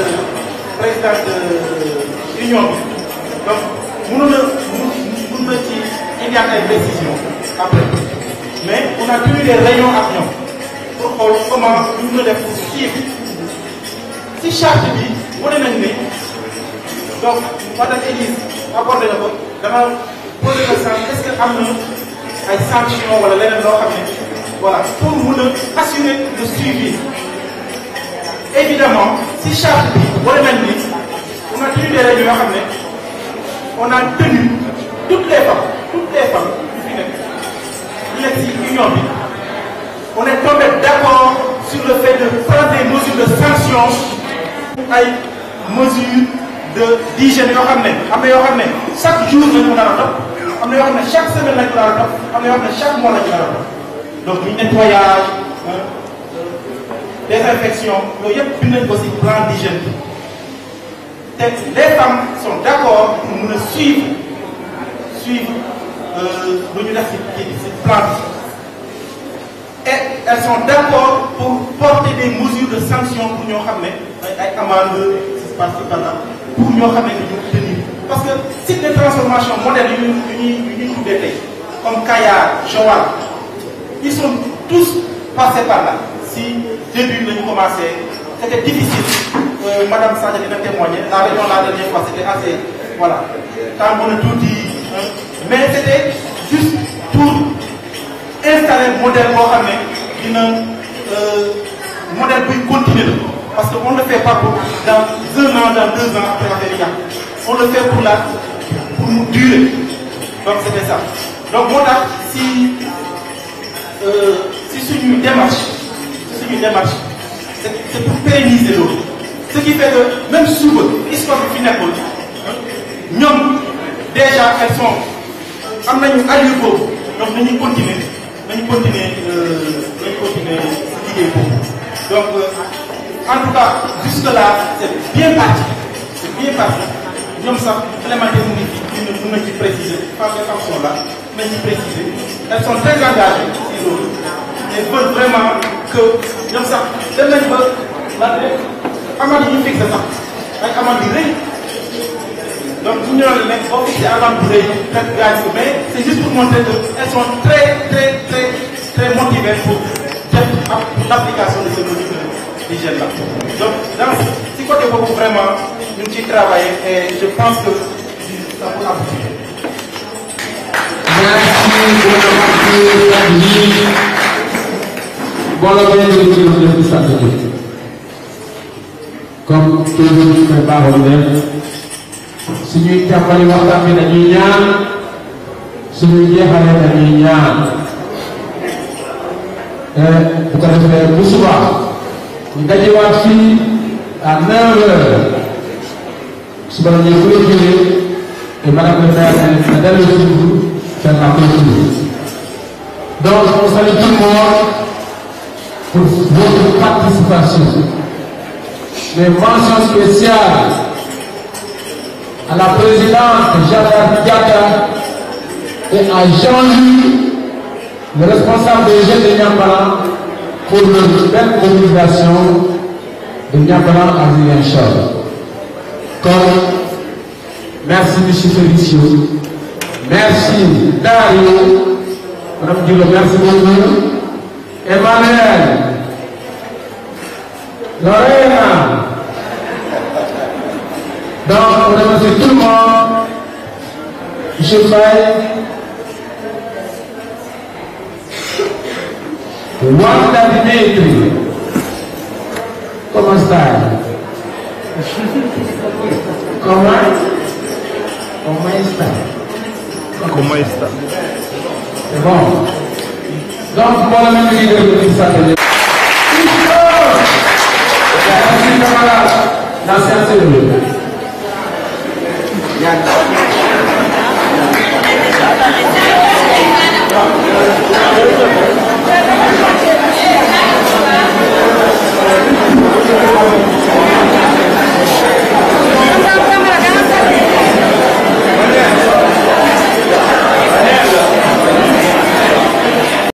union bi donc mënoon na ci indiwaat ay précisions après mais on a tenu des réunions ak ñoom pour xool comment ñu mën a def suivre si charte bi wane nañ ne donc madame Élise abordé na ko dama posé le sens est-ce que am na ay sanctions wala leneen loo xam ne voilà pour mën a assurer le suivi évidemment si charte bi wane nañ ni on a tenu des réunions yoo xam ne on a tenu toutes les femmes yu fi nekk ci union bi on est tombé d'accord sur le fait de prendre des mesures de sanction ay mesures d'hygiène yoo xam ne am na yoo xam ne chaque jour lañu mën a topp am na yoo xam ne chaque semaine lañu mën a topp am na yoo xam ne chaque mois lañu mën a topp donc ñu nettoyage désinfection yooyu yëpp bind nañ ko ci plan d'hygiène bi te les femmes sont d'accord pour mën a suivre lu ñu def ci plan bi et elles sont d'accord pour porter des mesures de sanction pour ñoo xam ne ay amende par-ci par-là pour ñoo xam ne ñu tenir parce que site de transformation modèle yu ñuy tuddee tey comme Kayar Joal ils sont tous passés par là si début la ñu commencé c'était difficile madame Sadia dina témoigner la réunion la dernière fois c'était assez voilà temps mën a tuuti mais c'était juste pour installer modèle boo xam ne dina modèle buy continuer la parce que on ne le fait pas pour dans 1 an dans 2 ans après affaire yi on le fait pour mu durer donc c'était ça donc moo tax si suñu démarche c'est pour pérenniser loolu ce qui fait que même suba histoire bi fi nekkoon ñoom déjà elles sont am nañu allure boobu donc nañu continuer liggéey boobu donc en tout cas jusque là c'est bien parti ñoom sax élémentaire mu ngi fi mën nañ ci préciser parce que les femmes sont là nañ ci préciser elles sont très engagées ci loolu et veulent vraiment que ñoom sax dem nañ ba la amende yi ñu fixé sax ay amende yu rëy donc bu ñu ñëwee nag boo fixé amende bu rëy fekk gaañ ko mais c'est juste pour montrer que elles sont très motivées pour def l'application de ces mesures d'hygiène là donc dans si côté boobu vraiment ñu ngi ciy travailler et je pense que ça peut aboutir. Comme toujours ñu koy baaxoo def suñuy tàmbali waxtaan bi dañuy ñaan suñuy jeexalee dañuy ñaan bu ko defee bu subaa ñu dajewaat fii à 9h suba la ñuy clôturer et madame le maire a dellu si faire la clôture. Donc on salue tout le monde pour votre participation. Mais mention spéciale à la présidente Jeanne Diatta et à Jean-Louis, le responsable des jeunes de Niambara, pour leur belle mobilisation de Niambara à Ziguinchor. Comme merci M. Félicio, merci Dario, Madame Dilo, merci beaucoup. Emmanuel. Lorena. Donc, on remercie tout le monde. Monsieur Faye. Wanda Dimitri. Comment ça? Comment está? C'est bon. Donc, pour le même leader de l'Église,